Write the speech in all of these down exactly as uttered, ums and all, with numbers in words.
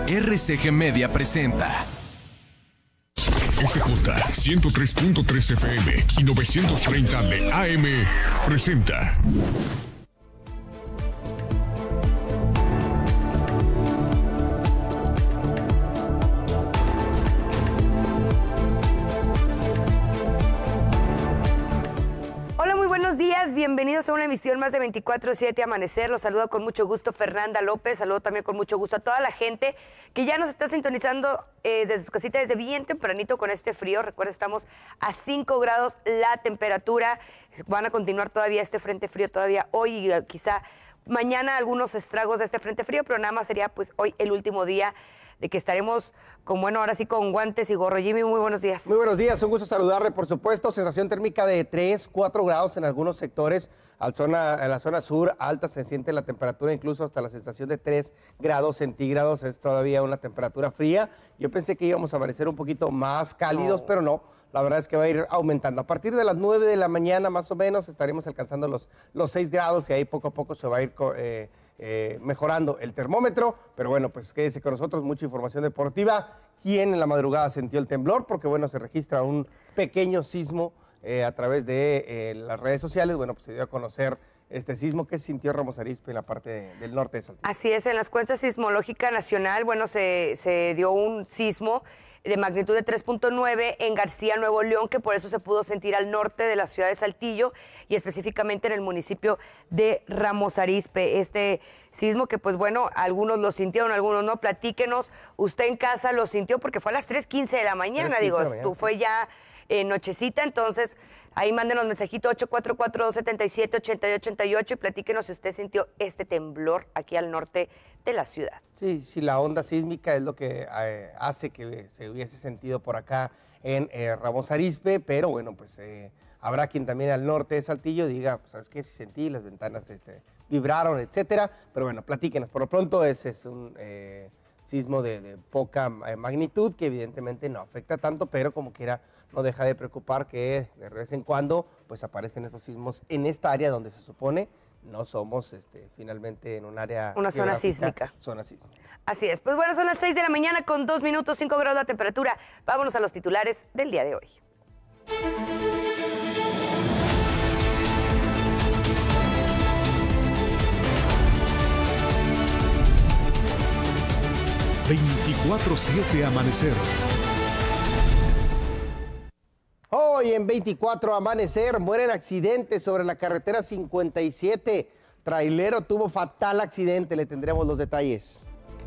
R C G Media presenta F J ciento tres punto tres F M y novecientos treinta de A M presenta Bienvenidos a una emisión más de veinticuatro siete Amanecer. Los saludo con mucho gusto Fernanda López. Saludo también con mucho gusto a toda la gente que ya nos está sintonizando eh, desde su casita desde bien tempranito con este frío. Recuerda, estamos a cinco grados la temperatura. Van a continuar todavía este frente frío todavía hoy y quizá mañana algunos estragos de este frente frío, pero nada más sería pues hoy el último día de que estaremos con, bueno, ahora sí con guantes y gorro. Jimmy, muy buenos días. Muy buenos días, un gusto saludarle, por supuesto. Sensación térmica de tres, cuatro grados en algunos sectores. Al zona, en la zona sur alta se siente la temperatura, incluso hasta la sensación de tres grados centígrados. Es todavía una temperatura fría. Yo pensé que íbamos a amanecer un poquito más cálidos, no. pero no. La verdad es que va a ir aumentando. A partir de las nueve de la mañana, más o menos, estaremos alcanzando los, los seis grados y ahí poco a poco se va a ir eh, eh, mejorando el termómetro. Pero bueno, pues quédese con nosotros, mucha información deportiva. ¿Quién en la madrugada sintió el temblor? Porque bueno, se registra un pequeño sismo eh, a través de eh, las redes sociales. Bueno, pues se dio a conocer este sismo que sintió Ramos Arizpe en la parte de, del norte de Saltillo. Así es, en las cuentas sismológica nacional, bueno, se, se dio un sismo de magnitud de tres punto nueve en García, Nuevo León, que por eso se pudo sentir al norte de la ciudad de Saltillo y específicamente en el municipio de Ramos Arizpe. Este sismo que, pues bueno, algunos lo sintieron, algunos no. Platíquenos, usted en casa lo sintió porque fue a las tres quince de la mañana, digo, de la mañana, tú sí. Fue ya eh, nochecita, entonces ahí mándenos mensajito ocho cuatro cuatro, dos siete siete, ocho ocho ocho ocho y platíquenos si usted sintió este temblor aquí al norte de la ciudad. Sí, sí, la onda sísmica es lo que eh, hace que se hubiese sentido por acá en eh, Ramos Arizpe, pero bueno, pues eh, habrá quien también al norte de Saltillo diga, pues, ¿sabes qué? Si sentí, las ventanas este, vibraron, etcétera, pero bueno, platíquenos. Por lo pronto ese es un eh, sismo de, de poca eh, magnitud que evidentemente no afecta tanto, pero como quiera no deja de preocupar que de vez en cuando pues aparecen esos sismos en esta área donde se supone no somos este, finalmente en un área... Una zona sísmica. Zona sísmica. Así es. Pues bueno, son las seis de la mañana con dos minutos, cinco grados la temperatura. Vámonos a los titulares del día de hoy. veinticuatro siete Amanecer. Hoy en veinticuatro Amanecer mueren accidentes sobre la carretera cincuenta y siete. Trailero tuvo fatal accidente, le tendremos los detalles.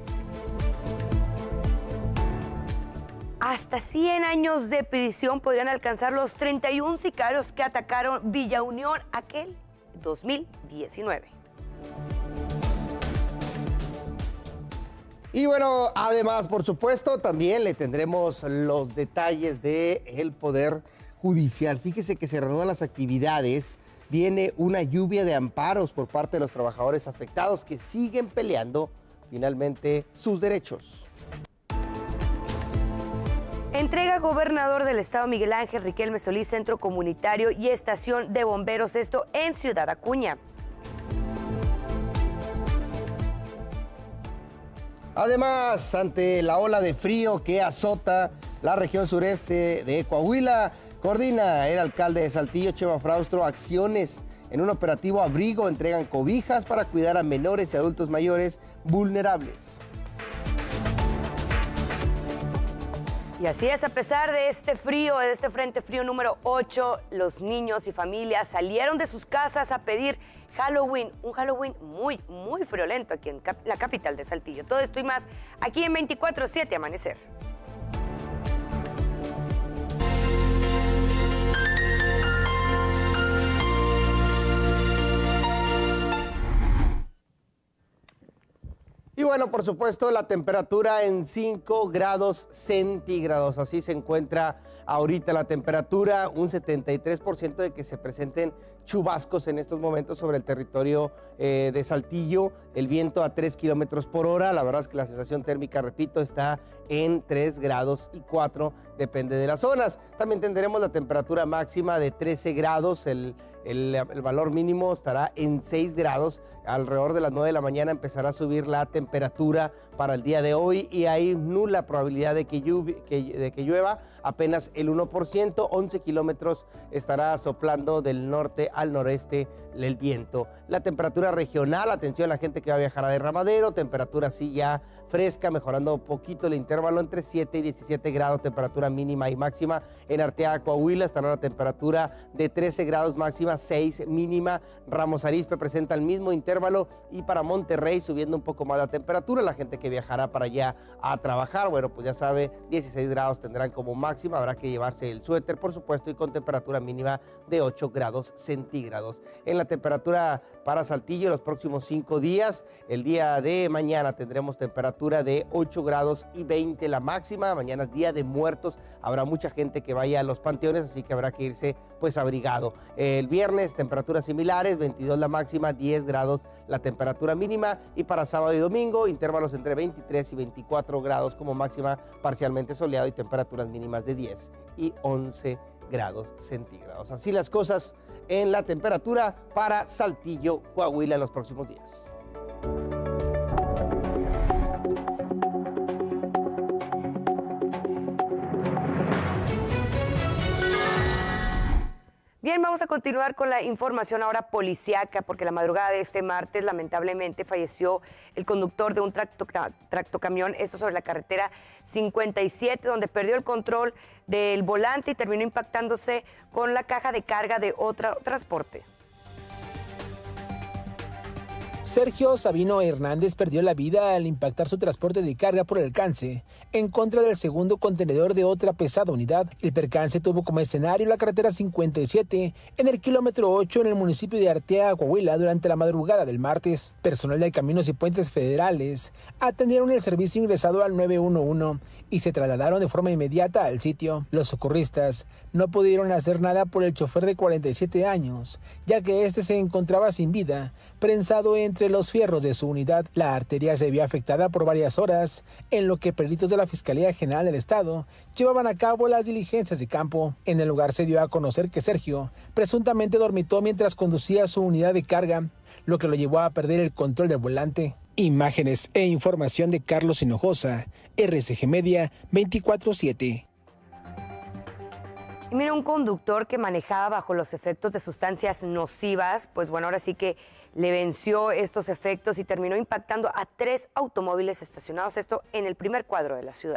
Hasta cien años de prisión podrían alcanzar los treinta y uno sicarios que atacaron Villa Unión aquel dos mil diecinueve. Y bueno, además, por supuesto, también le tendremos los detalles del Poder Judicial. Fíjese que se reanudan las actividades, viene una lluvia de amparos por parte de los trabajadores afectados que siguen peleando finalmente sus derechos. Entrega gobernador del estado Miguel Ángel Riquelme Solís centro comunitario y estación de bomberos, esto en Ciudad Acuña. Además, ante la ola de frío que azota la región sureste de Coahuila, coordina el alcalde de Saltillo, Chema Fraustro, acciones en un operativo abrigo. Entregan cobijas para cuidar a menores y adultos mayores vulnerables. Y así es, a pesar de este frío, de este frente frío número ocho, los niños y familias salieron de sus casas a pedir Halloween, un Halloween muy, muy friolento aquí en cap la capital de Saltillo. Todo esto y más aquí en veinticuatro siete Amanecer. Y bueno, por supuesto, la temperatura en cinco grados centígrados. Así se encuentra ahorita la temperatura, un setenta y tres por ciento de que se presenten chubascos en estos momentos sobre el territorio eh, de Saltillo. El viento a tres kilómetros por hora. La verdad es que la sensación térmica, repito, está en tres grados y cuatro, depende de las zonas. También tendremos la temperatura máxima de trece grados. El, el, el valor mínimo estará en seis grados. Alrededor de las nueve de la mañana empezará a subir la temperatura temperatura para el día de hoy y hay nula probabilidad de que, lluvi, que, de que llueva, apenas el uno por ciento, once kilómetros estará soplando del norte al noreste el viento. La temperatura regional, atención a la gente que va a viajar a Derramadero, temperatura así ya fresca, mejorando un poquito el intervalo entre siete y diecisiete grados, temperatura mínima y máxima. En Arteaga, Coahuila, estará la temperatura de trece grados máxima, seis mínima. Ramos Arizpe presenta el mismo intervalo y para Monterrey subiendo un poco más la temperatura. La gente que viajará para allá a trabajar, bueno, pues ya sabe, dieciséis grados tendrán como máxima, habrá que llevarse el suéter, por supuesto, y con temperatura mínima de ocho grados centígrados. En la temperatura para Saltillo los próximos cinco días, el día de mañana tendremos temperatura de ocho grados y veinte la máxima. Mañana es Día de Muertos, habrá mucha gente que vaya a los panteones, así que habrá que irse pues abrigado. El viernes temperaturas similares, veintidós la máxima, diez grados la temperatura mínima, y para sábado y domingo intervalos entre veintitrés y veinticuatro grados como máxima, parcialmente soleado y temperaturas mínimas de diez y once grados centígrados. Así las cosas en la temperatura para Saltillo, Coahuila en los próximos días. Bien, vamos a continuar con la información ahora policíaca, porque la madrugada de este martes lamentablemente falleció el conductor de un tracto, tractocamión, esto sobre la carretera cincuenta y siete, donde perdió el control del volante y terminó impactándose con la caja de carga de otro transporte. Sergio Sabino Hernández perdió la vida al impactar su transporte de carga por alcance en contra del segundo contenedor de otra pesada unidad. El percance tuvo como escenario la carretera cincuenta y siete en el kilómetro ocho en el municipio de Arteaga, Coahuila, durante la madrugada del martes. Personal de Caminos y Puentes Federales atendieron el servicio ingresado al nueve uno uno y se trasladaron de forma inmediata al sitio. Los socorristas no pudieron hacer nada por el chofer de cuarenta y siete años, ya que este se encontraba sin vida, prensado entre los fierros de su unidad. La arteria se vio afectada por varias horas, en lo que peritos de la Fiscalía General del Estado llevaban a cabo las diligencias de campo. En el lugar se dio a conocer que Sergio presuntamente dormitó mientras conducía su unidad de carga, lo que lo llevó a perder el control del volante. Imágenes e información de Carlos Hinojosa, R C G Media veinticuatro siete. Y mira, un conductor que manejaba bajo los efectos de sustancias nocivas, pues bueno, ahora sí que le venció estos efectos y terminó impactando a tres automóviles estacionados, esto en el primer cuadro de la ciudad.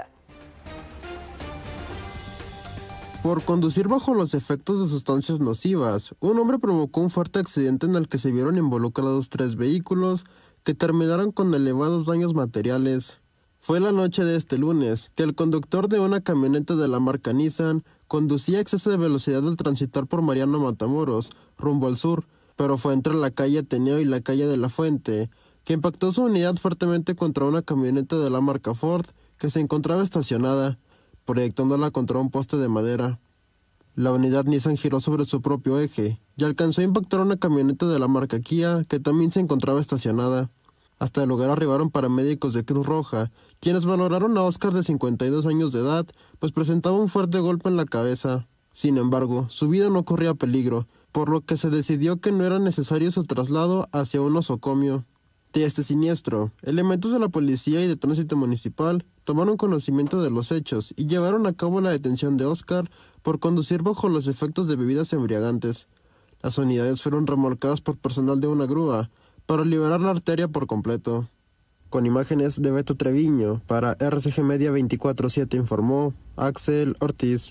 Por conducir bajo los efectos de sustancias nocivas, un hombre provocó un fuerte accidente en el que se vieron involucrados tres vehículos que terminaron con elevados daños materiales. Fue la noche de este lunes que el conductor de una camioneta de la marca Nissan conducía a exceso de velocidad al transitar por Mariano Matamoros, rumbo al sur, pero fue entre la calle Ateneo y la calle de la Fuente, que impactó su unidad fuertemente contra una camioneta de la marca Ford que se encontraba estacionada, proyectándola contra un poste de madera. La unidad Nissan giró sobre su propio eje y alcanzó a impactar una camioneta de la marca Kia que también se encontraba estacionada. Hasta el lugar arribaron paramédicos de Cruz Roja, quienes valoraron a Oscar de cincuenta y dos años de edad, pues presentaba un fuerte golpe en la cabeza. Sin embargo, su vida no corría peligro, por lo que se decidió que no era necesario su traslado hacia un nosocomio. De este siniestro, elementos de la policía y de tránsito municipal tomaron conocimiento de los hechos y llevaron a cabo la detención de Oscar por conducir bajo los efectos de bebidas embriagantes. Las unidades fueron remolcadas por personal de una grúa para liberar la arteria por completo. Con imágenes de Beto Treviño, para R C G Media veinticuatro siete informó Axel Ortiz.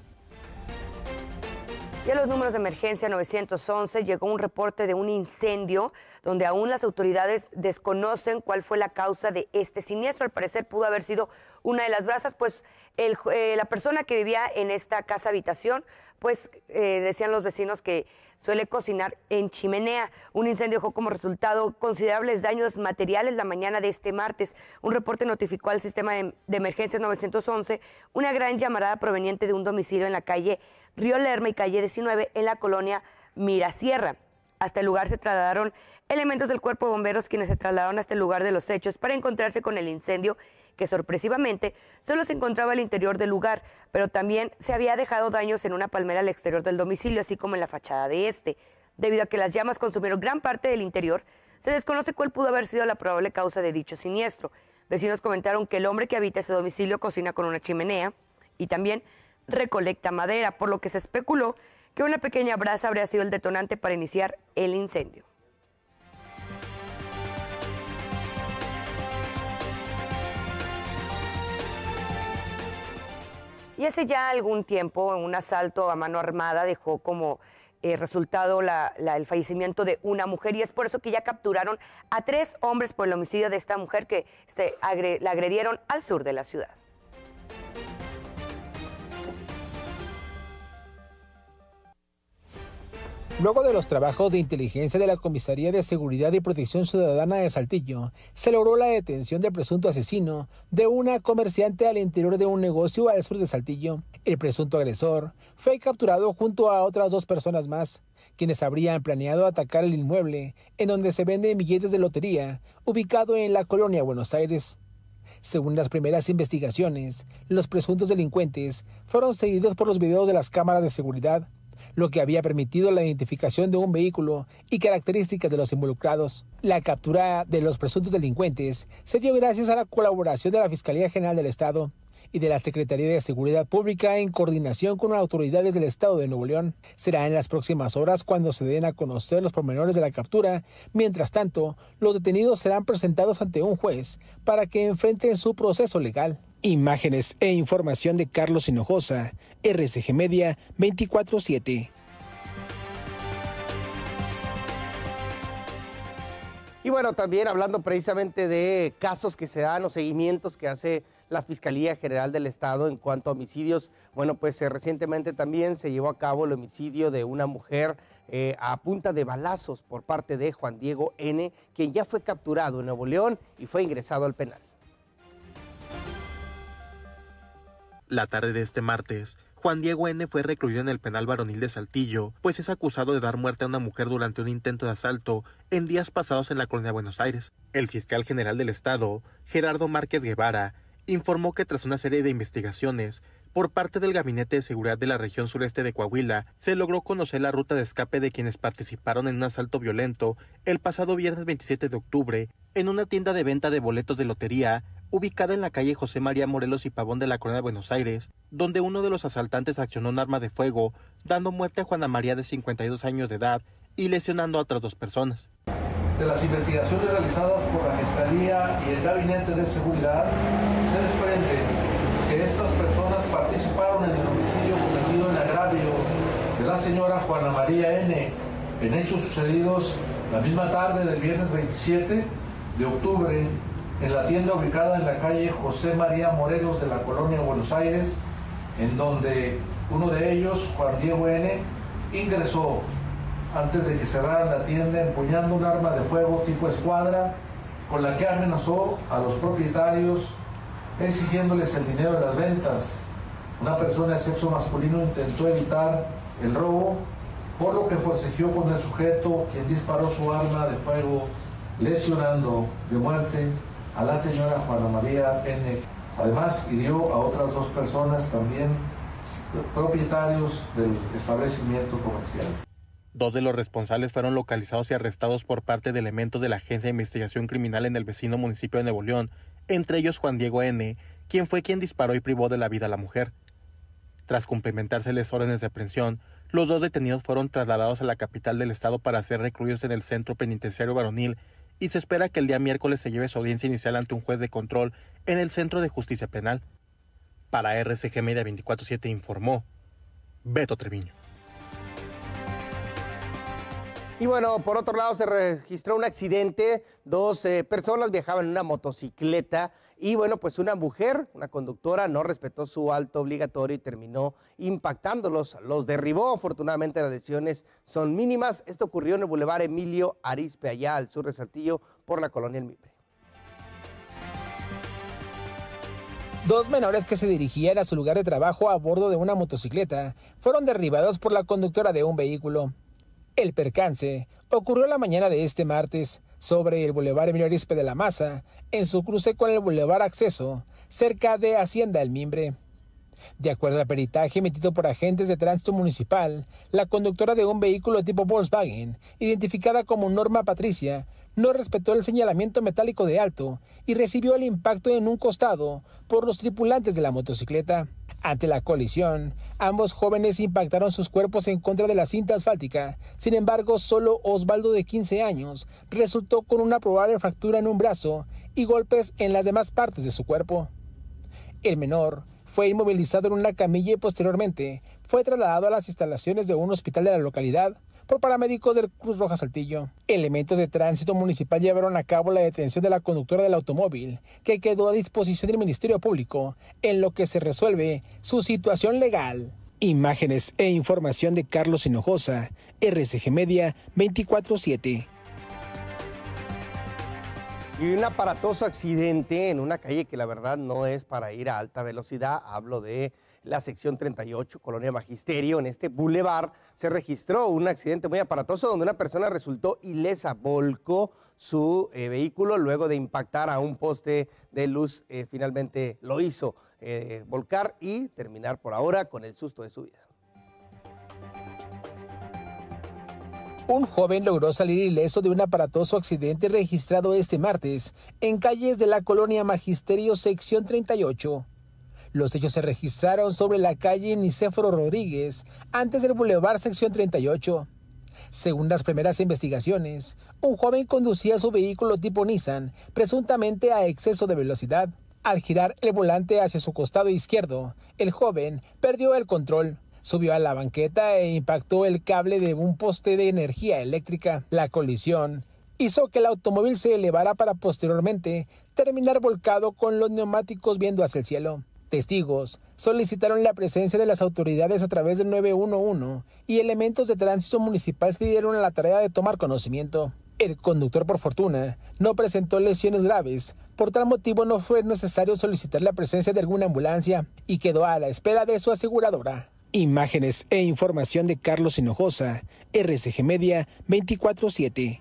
Y a los números de emergencia nueve once llegó un reporte de un incendio donde aún las autoridades desconocen cuál fue la causa de este siniestro. Al parecer pudo haber sido una de las brasas, pues el, eh, la persona que vivía en esta casa habitación, pues eh, decían los vecinos que suele cocinar en chimenea. Un incendio dejó como resultado considerables daños materiales la mañana de este martes. Un reporte notificó al sistema de, de emergencias nueve once una gran llamarada proveniente de un domicilio en la calle Río Lerma y calle diecinueve en la colonia Mirasierra. Hasta el lugar se trasladaron elementos del cuerpo de bomberos, quienes se trasladaron hasta el lugar de los hechos para encontrarse con el incendio, que sorpresivamente solo se encontraba al interior del lugar, pero también se había dejado daños en una palmera al exterior del domicilio, así como en la fachada de este. Debido a que las llamas consumieron gran parte del interior, Se desconoce cuál pudo haber sido la probable causa de dicho siniestro. Vecinos comentaron que el hombre que habita ese domicilio cocina con una chimenea y también recolecta madera, por lo que se especuló que una pequeña brasa habría sido el detonante para iniciar el incendio. Y hace ya algún tiempo, un asalto a mano armada dejó como eh, resultado la, la, el fallecimiento de una mujer, y es por eso que ya capturaron a tres hombres por el homicidio de esta mujer que se agre, la agredieron al sur de la ciudad. Luego de los trabajos de inteligencia de la Comisaría de Seguridad y Protección Ciudadana de Saltillo, se logró la detención del presunto asesino de una comerciante al interior de un negocio al sur de Saltillo. El presunto agresor fue capturado junto a otras dos personas más, quienes habrían planeado atacar el inmueble en donde se venden billetes de lotería, ubicado en la colonia Buenos Aires. Según las primeras investigaciones, los presuntos delincuentes fueron seguidos por los videos de las cámaras de seguridad, lo que había permitido la identificación de un vehículo y características de los involucrados. La captura de los presuntos delincuentes se dio gracias a la colaboración de la Fiscalía General del Estado y de la Secretaría de Seguridad Pública en coordinación con las autoridades del Estado de Nuevo León. Será en las próximas horas cuando se den a conocer los pormenores de la captura. Mientras tanto, los detenidos serán presentados ante un juez para que enfrenten su proceso legal. Imágenes e información de Carlos Hinojosa, R C G Media veinticuatro siete. Y bueno, también hablando precisamente de casos que se dan o seguimientos que hace la Fiscalía General del Estado en cuanto a homicidios, bueno, pues eh, recientemente también se llevó a cabo el homicidio de una mujer eh, a punta de balazos por parte de Juan Diego N., quien ya fue capturado en Nuevo León y fue ingresado al penal. La tarde de este martes, Juan Diego N. fue recluido en el penal varonil de Saltillo, pues es acusado de dar muerte a una mujer durante un intento de asalto en días pasados en la colonia Buenos Aires. El fiscal general del estado, Gerardo Márquez Guevara, informó que tras una serie de investigaciones por parte del Gabinete de Seguridad de la región sureste de Coahuila, se logró conocer la ruta de escape de quienes participaron en un asalto violento el pasado viernes veintisiete de octubre en una tienda de venta de boletos de lotería ubicada en la calle José María Morelos y Pavón de la colonia de Buenos Aires, donde uno de los asaltantes accionó un arma de fuego, dando muerte a Juana María de cincuenta y dos años de edad y lesionando a otras dos personas. De las investigaciones realizadas por la Fiscalía y el Gabinete de Seguridad, se desprende que estas personas participaron en el homicidio cometido en agravio de la señora Juana María N. en hechos sucedidos la misma tarde del viernes veintisiete de octubre en la tienda ubicada en la calle José María Morelos de la colonia Buenos Aires, en donde uno de ellos, Juan Diego N., ingresó antes de que cerraran la tienda empuñando un arma de fuego tipo escuadra con la que amenazó a los propietarios exigiéndoles el dinero de las ventas. Una persona de sexo masculino intentó evitar el robo, por lo que forcejeó con el sujeto, quien disparó su arma de fuego, lesionando de muerte a la señora Juana María N. Además, hirió a otras dos personas también propietarios del establecimiento comercial. Dos de los responsables fueron localizados y arrestados por parte de elementos de la Agencia de Investigación Criminal en el vecino municipio de Nuevo León, entre ellos Juan Diego N., quien fue quien disparó y privó de la vida a la mujer. Tras cumplimentárseles órdenes de aprehensión, los dos detenidos fueron trasladados a la capital del estado para ser recluidos en el Centro Penitenciario Varonil, y se espera que el día miércoles se lleve su audiencia inicial ante un juez de control en el Centro de Justicia Penal. Para R C G Media veinticuatro siete informó Beto Treviño. Y bueno, por otro lado se registró un accidente, dos eh, personas viajaban en una motocicleta y bueno, pues una mujer, una conductora, no respetó su alto obligatorio y terminó impactándolos, los derribó. Afortunadamente las lesiones son mínimas. Esto ocurrió en el Boulevard Emilio Arizpe, allá al sur de Saltillo, por la colonia El Mimbre. Dos menores que se dirigían a su lugar de trabajo a bordo de una motocicleta fueron derribados por la conductora de un vehículo. El percance ocurrió la mañana de este martes sobre el Boulevard Emilio Arizpe de la Maza, en su cruce con el Boulevard Acceso, cerca de Hacienda El Mimbre. De acuerdo al peritaje emitido por agentes de tránsito municipal, la conductora de un vehículo tipo Volkswagen, identificada como Norma Patricia, no respetó el señalamiento metálico de alto y recibió el impacto en un costado por los tripulantes de la motocicleta. Ante la colisión, ambos jóvenes impactaron sus cuerpos en contra de la cinta asfáltica. Sin embargo, solo Osvaldo, de quince años, resultó con una probable fractura en un brazo y golpes en las demás partes de su cuerpo. El menor fue inmovilizado en una camilla y posteriormente fue trasladado a las instalaciones de un hospital de la localidad por paramédicos del Cruz Roja Saltillo. Elementos de tránsito municipal llevaron a cabo la detención de la conductora del automóvil, que quedó a disposición del Ministerio Público, en lo que se resuelve su situación legal. Imágenes e información de Carlos Hinojosa, R C G Media veinticuatro siete. Y un aparatoso accidente en una calle que la verdad no es para ir a alta velocidad. Hablo de la sección treinta y ocho, Colonia Magisterio. En este bulevar se registró un accidente muy aparatoso donde una persona resultó ilesa, volcó su eh, vehículo luego de impactar a un poste de luz. Eh, finalmente lo hizo eh, volcar y terminar por ahora con el susto de su vida. Un joven logró salir ileso de un aparatoso accidente registrado este martes en calles de la Colonia Magisterio, sección treinta y ocho. Los hechos se registraron sobre la calle Nicéforo Rodríguez, antes del Boulevard sección treinta y ocho. Según las primeras investigaciones, un joven conducía su vehículo tipo Nissan, presuntamente a exceso de velocidad. Al girar el volante hacia su costado izquierdo, el joven perdió el control. Subió a la banqueta e impactó el cable de un poste de energía eléctrica. La colisión hizo que el automóvil se elevara para posteriormente terminar volcado con los neumáticos viendo hacia el cielo. Testigos solicitaron la presencia de las autoridades a través del nueve uno uno y elementos de tránsito municipal se dieron a la tarea de tomar conocimiento. El conductor, por fortuna, no presentó lesiones graves. Por tal motivo no fue necesario solicitar la presencia de alguna ambulancia y quedó a la espera de su aseguradora. Imágenes e información de Carlos Hinojosa, R C G Media veinticuatro siete.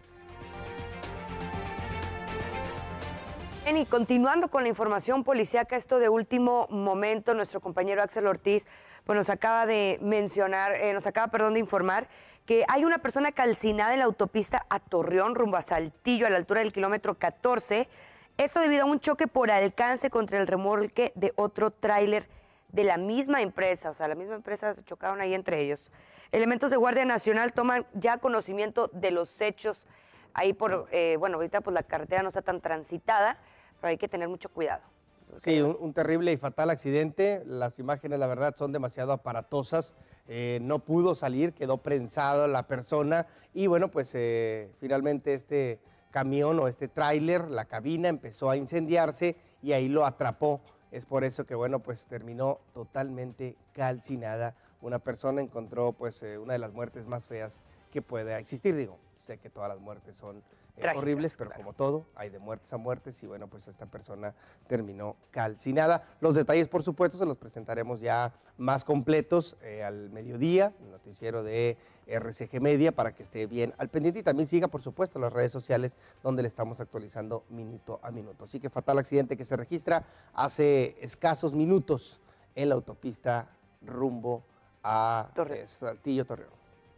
Y continuando con la información policíaca, esto de último momento, nuestro compañero Axel Ortiz pues nos acaba de mencionar, eh, nos acaba, perdón, de informar que hay una persona calcinada en la autopista a Torreón, rumbo a Saltillo, a la altura del kilómetro catorce. Esto debido a un choque por alcance contra el remolque de otro tráiler de la misma empresa, o sea, la misma empresa se chocaron ahí entre ellos. Elementos de Guardia Nacional toman ya conocimiento de los hechos ahí por, eh, bueno, ahorita pues la carretera no está tan transitada, pero hay que tener mucho cuidado. Sí, un, un terrible y fatal accidente. Las imágenes, la verdad, son demasiado aparatosas. Eh, no pudo salir, quedó prensado la persona y bueno, pues eh, finalmente este camión o este tráiler, la cabina empezó a incendiarse y ahí lo atrapó. Es por eso que, bueno, pues terminó totalmente calcinada. Una persona encontró, pues, eh, una de las muertes más feas que pueda existir. Digo, sé que todas las muertes son eh, Trágicas, horribles, pero claro, como todo, hay de muertes a muertes y, bueno, pues esta persona terminó calcinada. Los detalles, por supuesto, se los presentaremos ya más completos eh, al mediodía, el noticiero de R C G Media, para que esté bien al pendiente y también siga, por supuesto, las redes sociales donde le estamos actualizando minuto a minuto. Así que fatal accidente que se registra hace escasos minutos en la autopista rumbo a eh, Saltillo, Torreón.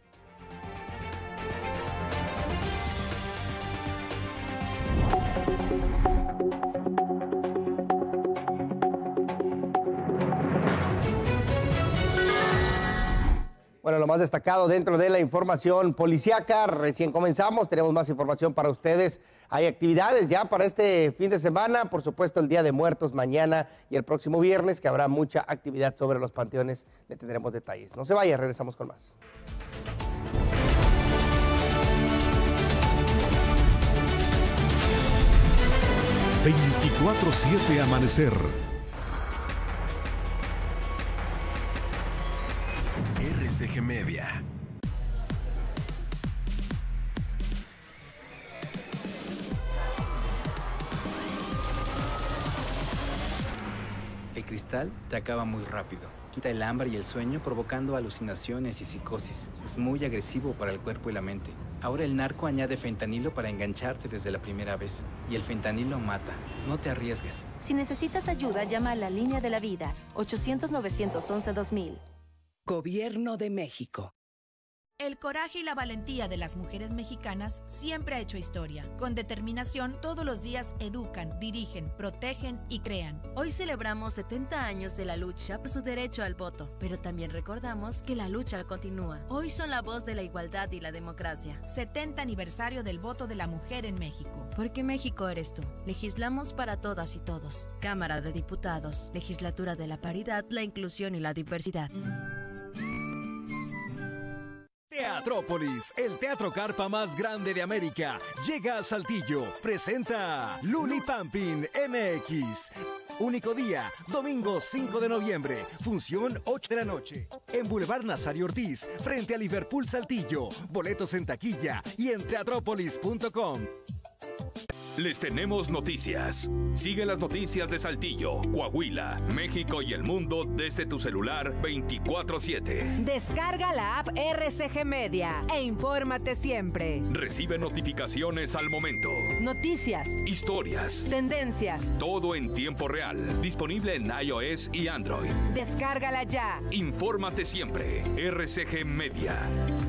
Bueno, lo más destacado dentro de la información policiaca, recién comenzamos, tenemos más información para ustedes. Hay actividades ya para este fin de semana, por supuesto el Día de Muertos mañana y el próximo viernes, que habrá mucha actividad sobre los panteones, le tendremos detalles. No se vaya, regresamos con más. veinticuatro siete Amanecer. R C G Media. El cristal te acaba muy rápido. Quita el hambre y el sueño provocando alucinaciones y psicosis. Es muy agresivo para el cuerpo y la mente. Ahora el narco añade fentanilo para engancharte desde la primera vez. Y el fentanilo mata. No te arriesgues. Si necesitas ayuda, llama a la Línea de la Vida, ochocientos, novecientos once, dos mil. Gobierno de México. El coraje y la valentía de las mujeres mexicanas siempre ha hecho historia. Con determinación, todos los días educan, dirigen, protegen y crean. Hoy celebramos setenta años de la lucha por su derecho al voto, pero también recordamos que la lucha continúa. Hoy son la voz de la igualdad y la democracia. setenta aniversario del voto de la mujer en México. Porque México eres tú. Legislamos para todas y todos. Cámara de Diputados, Legislatura de la Paridad, la Inclusión y la Diversidad. Teatrópolis, el teatro carpa más grande de América, llega a Saltillo. Presenta Luni Pampin M X. Único día, domingo cinco de noviembre, función ocho de la noche. En Boulevard Nazario Ortiz, frente a Liverpool Saltillo. Boletos en taquilla y en teatrópolis punto com. Les tenemos noticias. Sigue las noticias de Saltillo, Coahuila, México y el mundo desde tu celular veinticuatro siete. Descarga la app R C G Media e infórmate siempre. Recibe notificaciones al momento. Noticias, historias, tendencias, todo en tiempo real. Disponible en iOS y Android. Descárgala ya. Infórmate siempre. R C G Media.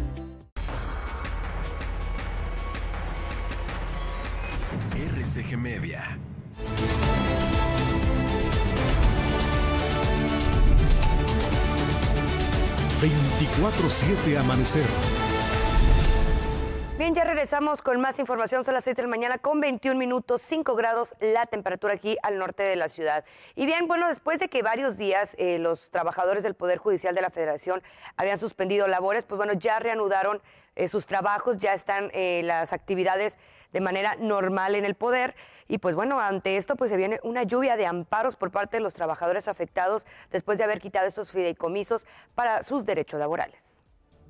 R C G Media. veinticuatro siete Amanecer. Bien, ya regresamos con más información. Son las seis de la mañana con veintiún minutos, cinco grados la temperatura aquí al norte de la ciudad. Y bien, bueno, después de que varios días eh, los trabajadores del Poder Judicial de la Federación habían suspendido labores, pues bueno, ya reanudaron eh, sus trabajos, ya están eh, las actividades de manera normal en el Poder. Y pues bueno, ante esto pues se viene una lluvia de amparos por parte de los trabajadores afectados después de haber quitado esos fideicomisos para sus derechos laborales.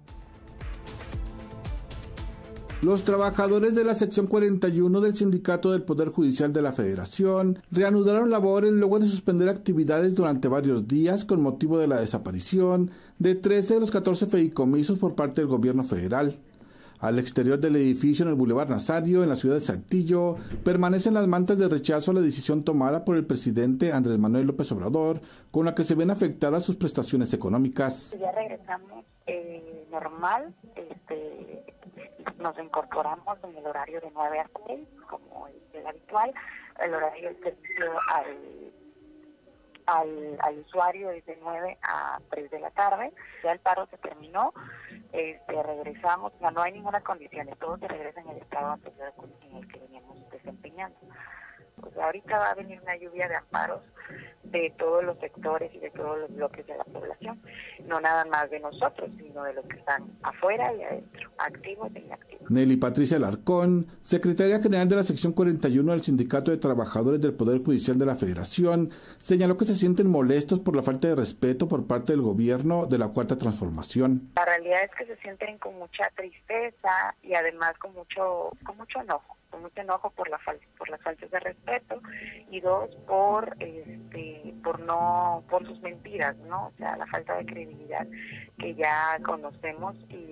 Los trabajadores de la sección cuarenta y uno del Sindicato del Poder Judicial de la Federación reanudaron labores luego de suspender actividades durante varios días con motivo de la desaparición de trece de los catorce fideicomisos por parte del gobierno federal. Al exterior del edificio en el Boulevard Nazario, en la ciudad de Saltillo, permanecen las mantas de rechazo a la decisión tomada por el presidente Andrés Manuel López Obrador, con la que se ven afectadas sus prestaciones económicas. Ya regresamos eh, normal, este, nos incorporamos en el horario de nueve a seis, como el, el habitual, el horario del servicio al, al, al usuario es de nueve a tres de la tarde, ya el paro se terminó. Este, regresamos, no, no hay ninguna condición, todo se regresa en el estado anterior en el que veníamos desempeñando. Pues ahorita va a venir una lluvia de amparos de todos los sectores y de todos los bloques de la población, no nada más de nosotros, sino de los que están afuera y adentro, activos e inactivos. Nelly Patricia Alarcón, secretaria general de la sección cuarenta y uno del Sindicato de Trabajadores del Poder Judicial de la Federación, señaló que se sienten molestos por la falta de respeto por parte del gobierno de la Cuarta Transformación. La realidad es que se sienten con mucha tristeza y además con mucho, con mucho enojo. con mucho enojo por la falta por las faltas de respeto y dos por este por no por sus mentiras, no, o sea, la falta de credibilidad que ya conocemos y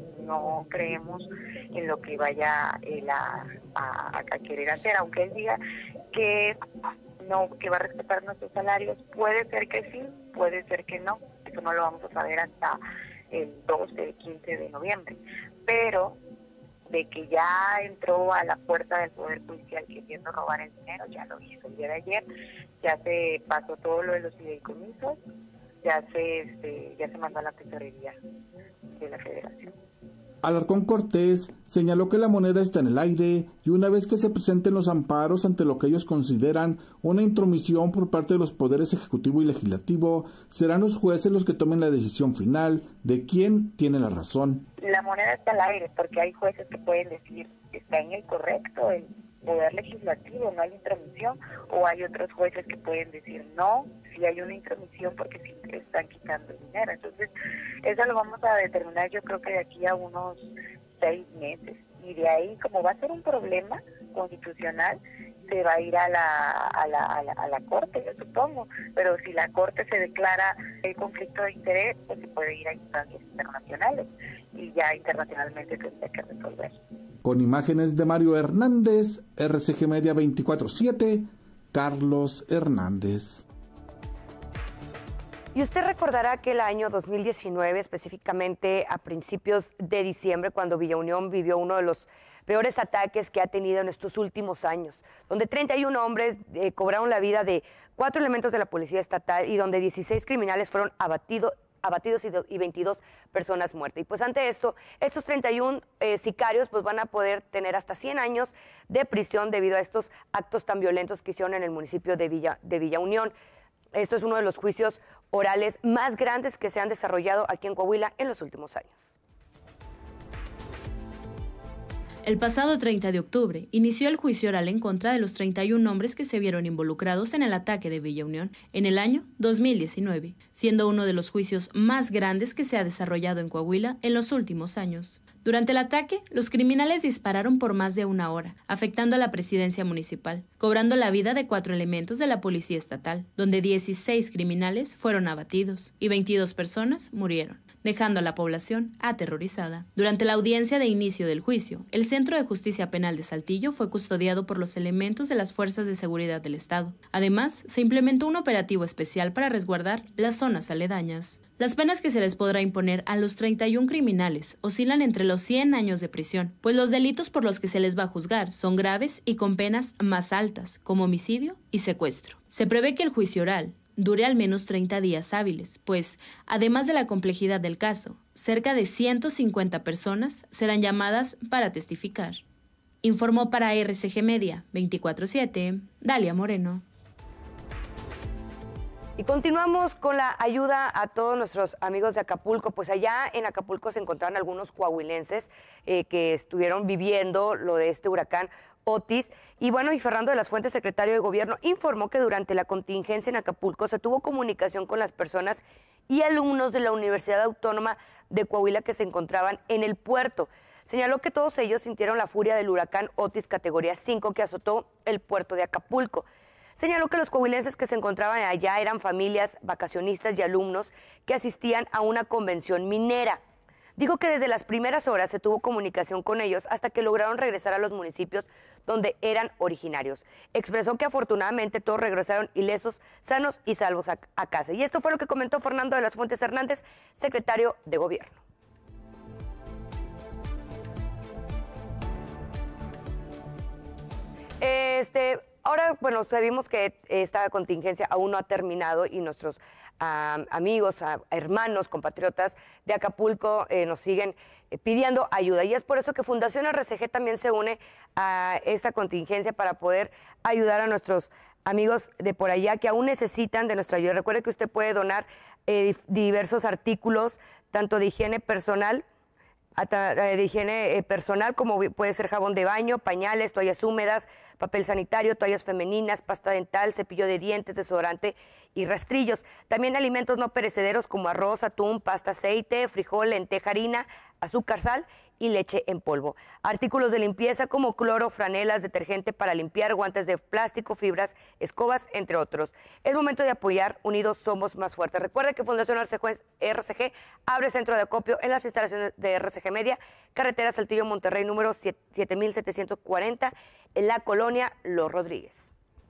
no creemos en lo que vaya él a, a, a querer hacer, aunque él diga que no, que va a respetar nuestros salarios, puede ser que sí, puede ser que no, eso no lo vamos a saber hasta el doce, quince de noviembre, pero de que ya entró a la puerta del Poder Judicial queriendo robar el dinero, ya lo hizo el día de ayer, ya se pasó todo lo de los fideicomisos, ya se este, ya se mandó a la tesorería de la Federación. Alarcón Cortés señaló que la moneda está en el aire y una vez que se presenten los amparos ante lo que ellos consideran una intromisión por parte de los poderes ejecutivo y legislativo, serán los jueces los que tomen la decisión final de quién tiene la razón. La moneda está al aire porque hay jueces que pueden decir está en el correcto el poder legislativo, no hay intromisión, o hay otros jueces que pueden decir no, si hay una intromisión porque sí están quitando el dinero. Entonces, eso lo vamos a determinar yo creo que de aquí a unos seis meses. Y de ahí, como va a ser un problema constitucional, se va a ir a la, a la, a la, a la Corte, yo supongo. Pero si la Corte se declara el conflicto de interés, pues se puede ir a instancias internacionales. Y ya internacionalmente tendría que resolver. Con imágenes de Mario Hernández, R C G Media veinticuatro siete, Carlos Hernández. Y usted recordará que el año dos mil diecinueve, específicamente a principios de diciembre, cuando Villa Unión vivió uno de los peores ataques que ha tenido en estos últimos años, donde treinta y un hombres eh, cobraron la vida de cuatro elementos de la Policía Estatal y donde dieciséis criminales fueron abatidos, abatidos y, do, y veintidós personas muertas. Y pues ante esto, estos treinta y un eh, sicarios pues van a poder tener hasta cien años de prisión debido a estos actos tan violentos que hicieron en el municipio de Villa, de Villa Unión. Esto es uno de los juicios orales más grandes que se han desarrollado aquí en Coahuila en los últimos años. El pasado treinta de octubre inició el juicio oral en contra de los treinta y un hombres que se vieron involucrados en el ataque de Villa Unión en el año dos mil diecinueve, siendo uno de los juicios más grandes que se ha desarrollado en Coahuila en los últimos años. Durante el ataque, los criminales dispararon por más de una hora, afectando a la presidencia municipal, cobrando la vida de cuatro elementos de la Policía Estatal, donde dieciséis criminales fueron abatidos y veintidós personas murieron, dejando a la población aterrorizada. Durante la audiencia de inicio del juicio, el Centro de Justicia Penal de Saltillo fue custodiado por los elementos de las Fuerzas de Seguridad del Estado. Además, se implementó un operativo especial para resguardar las zonas aledañas. Las penas que se les podrá imponer a los treinta y un criminales oscilan entre los cien años de prisión, pues los delitos por los que se les va a juzgar son graves y con penas más altas, como homicidio y secuestro. Se prevé que el juicio oral dure al menos treinta días hábiles, pues, además de la complejidad del caso, cerca de ciento cincuenta personas serán llamadas para testificar. Informó para R C G Media veinticuatro siete, Dalia Moreno. Y continuamos con la ayuda a todos nuestros amigos de Acapulco. Pues allá en Acapulco se encontraron algunos coahuilenses eh, que estuvieron viviendo lo de este huracán Otis. Y bueno, y Fernando de las Fuentes, secretario de Gobierno, informó que durante la contingencia en Acapulco se tuvo comunicación con las personas y alumnos de la Universidad Autónoma de Coahuila que se encontraban en el puerto. Señaló que todos ellos sintieron la furia del huracán Otis categoría cinco que azotó el puerto de Acapulco. Señaló que los coahuilenses que se encontraban allá eran familias, vacacionistas y alumnos que asistían a una convención minera. Dijo que desde las primeras horas se tuvo comunicación con ellos hasta que lograron regresar a los municipios donde eran originarios. Expresó que afortunadamente todos regresaron ilesos, sanos y salvos a, a casa. Y esto fue lo que comentó Fernando de las Fuentes Hernández, secretario de Gobierno. Este... Ahora, bueno, sabemos que esta contingencia aún no ha terminado y nuestros uh, amigos, uh, hermanos, compatriotas de Acapulco eh, nos siguen eh, pidiendo ayuda. Y es por eso que Fundación R C G también se une a esta contingencia para poder ayudar a nuestros amigos de por allá que aún necesitan de nuestra ayuda. Recuerde que usted puede donar eh, diversos artículos, tanto de higiene personal, de higiene personal, como puede ser jabón de baño, pañales, toallas húmedas, papel sanitario, toallas femeninas, pasta dental, cepillo de dientes, desodorante y rastrillos. También alimentos no perecederos como arroz, atún, pasta, aceite, frijol, lenteja, harina, azúcar, sal y leche en polvo. Artículos de limpieza como cloro, franelas, detergente para limpiar, guantes de plástico, fibras, escobas, entre otros. Es momento de apoyar. Unidos somos más fuertes. Recuerde que Fundación R C G abre centro de acopio en las instalaciones de R C G Media, carretera Saltillo Monterrey número siete mil setecientos cuarenta, en la colonia Los Rodríguez.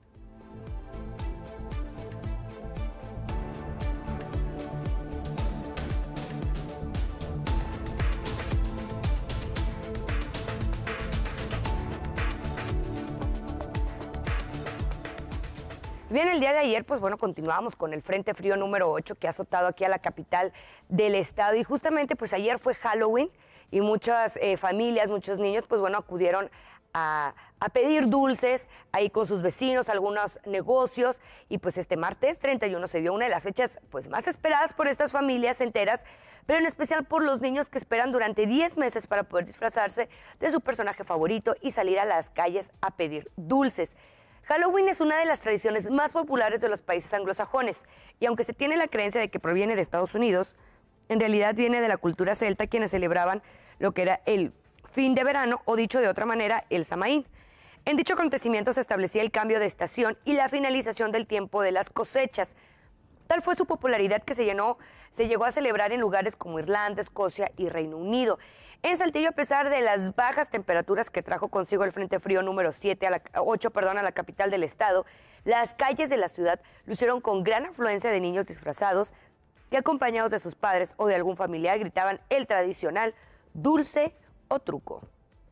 Bien, el día de ayer, pues bueno, continuamos con el Frente Frío número ocho que ha azotado aquí a la capital del estado. Y justamente, pues ayer fue Halloween y muchas eh, familias, muchos niños, pues bueno, acudieron a, a pedir dulces ahí con sus vecinos, algunos negocios. Y pues este martes treinta y uno se vio una de las fechas pues más esperadas por estas familias enteras, pero en especial por los niños que esperan durante diez meses para poder disfrazarse de su personaje favorito y salir a las calles a pedir dulces. Halloween es una de las tradiciones más populares de los países anglosajones y aunque se tiene la creencia de que proviene de Estados Unidos, en realidad viene de la cultura celta, quienes celebraban lo que era el fin de verano o, dicho de otra manera, el Samaín. En dicho acontecimiento se establecía el cambio de estación y la finalización del tiempo de las cosechas. Tal fue su popularidad que se, llenó, se llegó a celebrar en lugares como Irlanda, Escocia y Reino Unido. En Saltillo, a pesar de las bajas temperaturas que trajo consigo el Frente Frío número siete a la, ocho perdón, a la capital del estado, las calles de la ciudad lucieron con gran afluencia de niños disfrazados que acompañados de sus padres o de algún familiar gritaban el tradicional dulce o truco.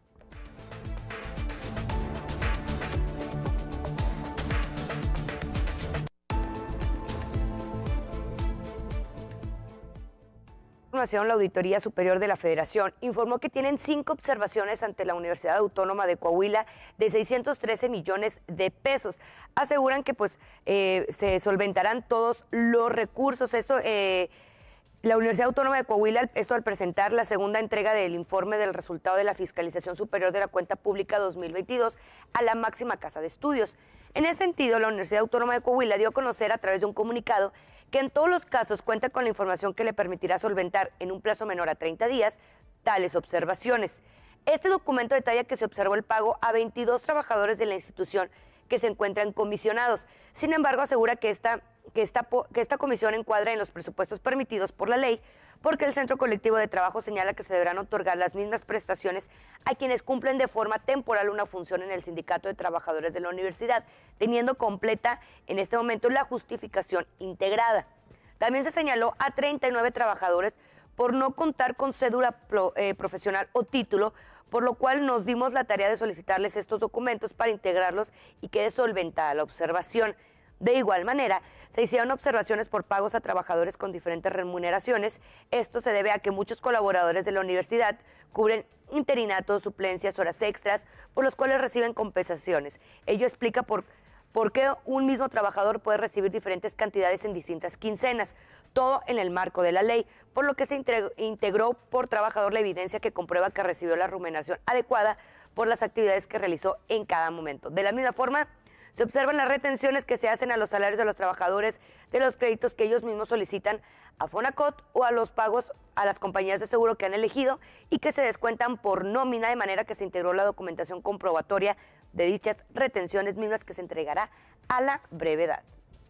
La Auditoría Superior de la Federación informó que tienen cinco observaciones ante la Universidad Autónoma de Coahuila de seiscientos trece millones de pesos. Aseguran que pues eh, se solventarán todos los recursos. Esto, eh, la Universidad Autónoma de Coahuila, esto al presentar la segunda entrega del informe del resultado de la Fiscalización Superior de la Cuenta Pública dos mil veintidós a la máxima casa de estudios. En ese sentido, la Universidad Autónoma de Coahuila dio a conocer a través de un comunicado que en todos los casos cuenta con la información que le permitirá solventar en un plazo menor a treinta días tales observaciones. Este documento detalla que se observó el pago a veintidós trabajadores de la institución que se encuentran comisionados. Sin embargo, asegura que esta, que esta, que esta comisión encuadra en los presupuestos permitidos por la ley, porque el Centro Colectivo de Trabajo señala que se deberán otorgar las mismas prestaciones a quienes cumplen de forma temporal una función en el Sindicato de Trabajadores de la Universidad, teniendo completa en este momento la justificación integrada. También se señaló a treinta y nueve trabajadores por no contar con cédula pro, eh, profesional o título, por lo cual nos dimos la tarea de solicitarles estos documentos para integrarlos y quede solventada la observación. De igual manera, se hicieron observaciones por pagos a trabajadores con diferentes remuneraciones. Esto se debe a que muchos colaboradores de la universidad cubren interinatos, suplencias, horas extras, por los cuales reciben compensaciones. Ello explica por, por qué un mismo trabajador puede recibir diferentes cantidades en distintas quincenas, todo en el marco de la ley, por lo que se integró por trabajador la evidencia que comprueba que recibió la remuneración adecuada por las actividades que realizó en cada momento. De la misma forma, se observan las retenciones que se hacen a los salarios de los trabajadores de los créditos que ellos mismos solicitan a Fonacot o a los pagos a las compañías de seguro que han elegido y que se descuentan por nómina, de manera que se integró la documentación comprobatoria de dichas retenciones mismas que se entregará a la brevedad.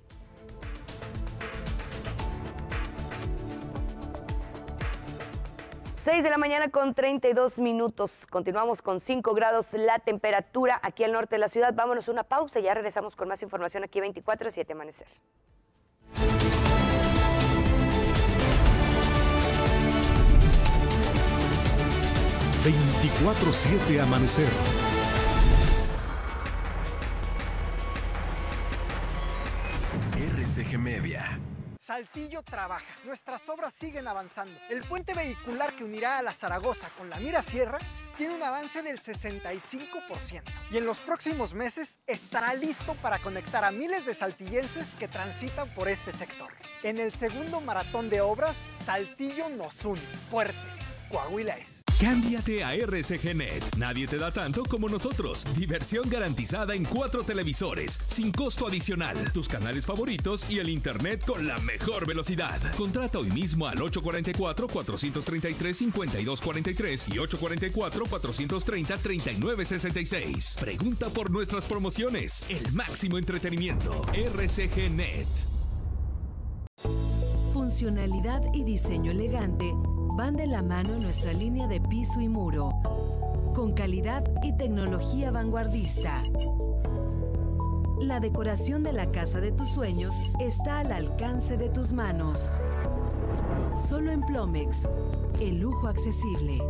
seis de la mañana con treinta y dos minutos. Continuamos con cinco grados la temperatura aquí al norte de la ciudad. Vámonos a una pausa y ya regresamos con más información aquí veinticuatro siete Amanecer. veinticuatro siete Amanecer. R C G Media. Saltillo trabaja, nuestras obras siguen avanzando. El puente vehicular que unirá a la Zaragoza con la Mira Sierra tiene un avance del sesenta y cinco por ciento y en los próximos meses estará listo para conectar a miles de saltillenses que transitan por este sector. En el segundo maratón de obras, Saltillo nos une. Fuerte, Coahuila es. Cámbiate a R C G Net. Nadie te da tanto como nosotros. Diversión garantizada en cuatro televisores, sin costo adicional, tus canales favoritos y el internet con la mejor velocidad. Contrata hoy mismo al ocho cuatro cuatro, cuatro tres tres, cinco dos cuatro tres y ocho cuatro cuatro, cuatro tres cero, tres nueve seis seis. Pregunta por nuestras promociones. El máximo entretenimiento. R C G Net. Funcionalidad y diseño elegante van de la mano en nuestra línea de piso y muro, con calidad y tecnología vanguardista. La decoración de la casa de tus sueños está al alcance de tus manos. Solo en Plomex, el lujo accesible.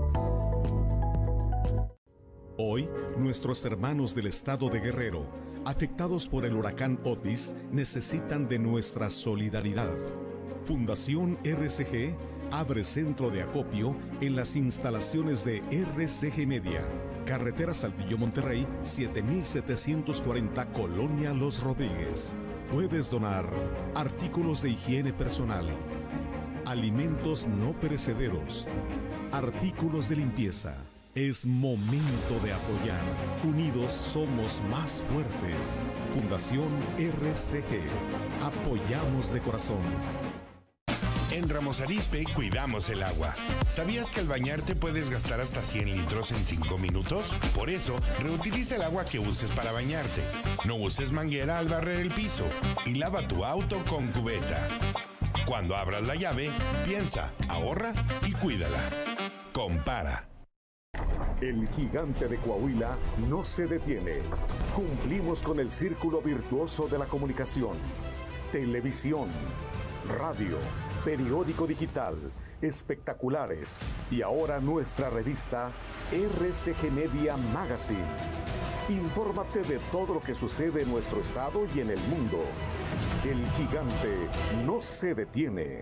Hoy, nuestros hermanos del estado de Guerrero, afectados por el huracán Otis, necesitan de nuestra solidaridad. Fundación R C G abre centro de acopio en las instalaciones de R C G Media, carretera Saltillo-Monterrey, siete mil setecientos cuarenta, Colonia Los Rodríguez. Puedes donar artículos de higiene personal, alimentos no perecederos, artículos de limpieza. Es momento de apoyar. Unidos somos más fuertes. Fundación R C G. Apoyamos de corazón. En Ramos Arizpe cuidamos el agua. ¿Sabías que al bañarte puedes gastar hasta cien litros en cinco minutos? Por eso, reutiliza el agua que uses para bañarte. No uses manguera al barrer el piso y lava tu auto con cubeta. Cuando abras la llave, piensa, ahorra y cuídala. Compara. El gigante de Coahuila no se detiene. Cumplimos con el círculo virtuoso de la comunicación. Televisión, radio, periódico digital, espectaculares y ahora nuestra revista R C G Media Magazine. Infórmate de todo lo que sucede en nuestro estado y en el mundo. El gigante no se detiene.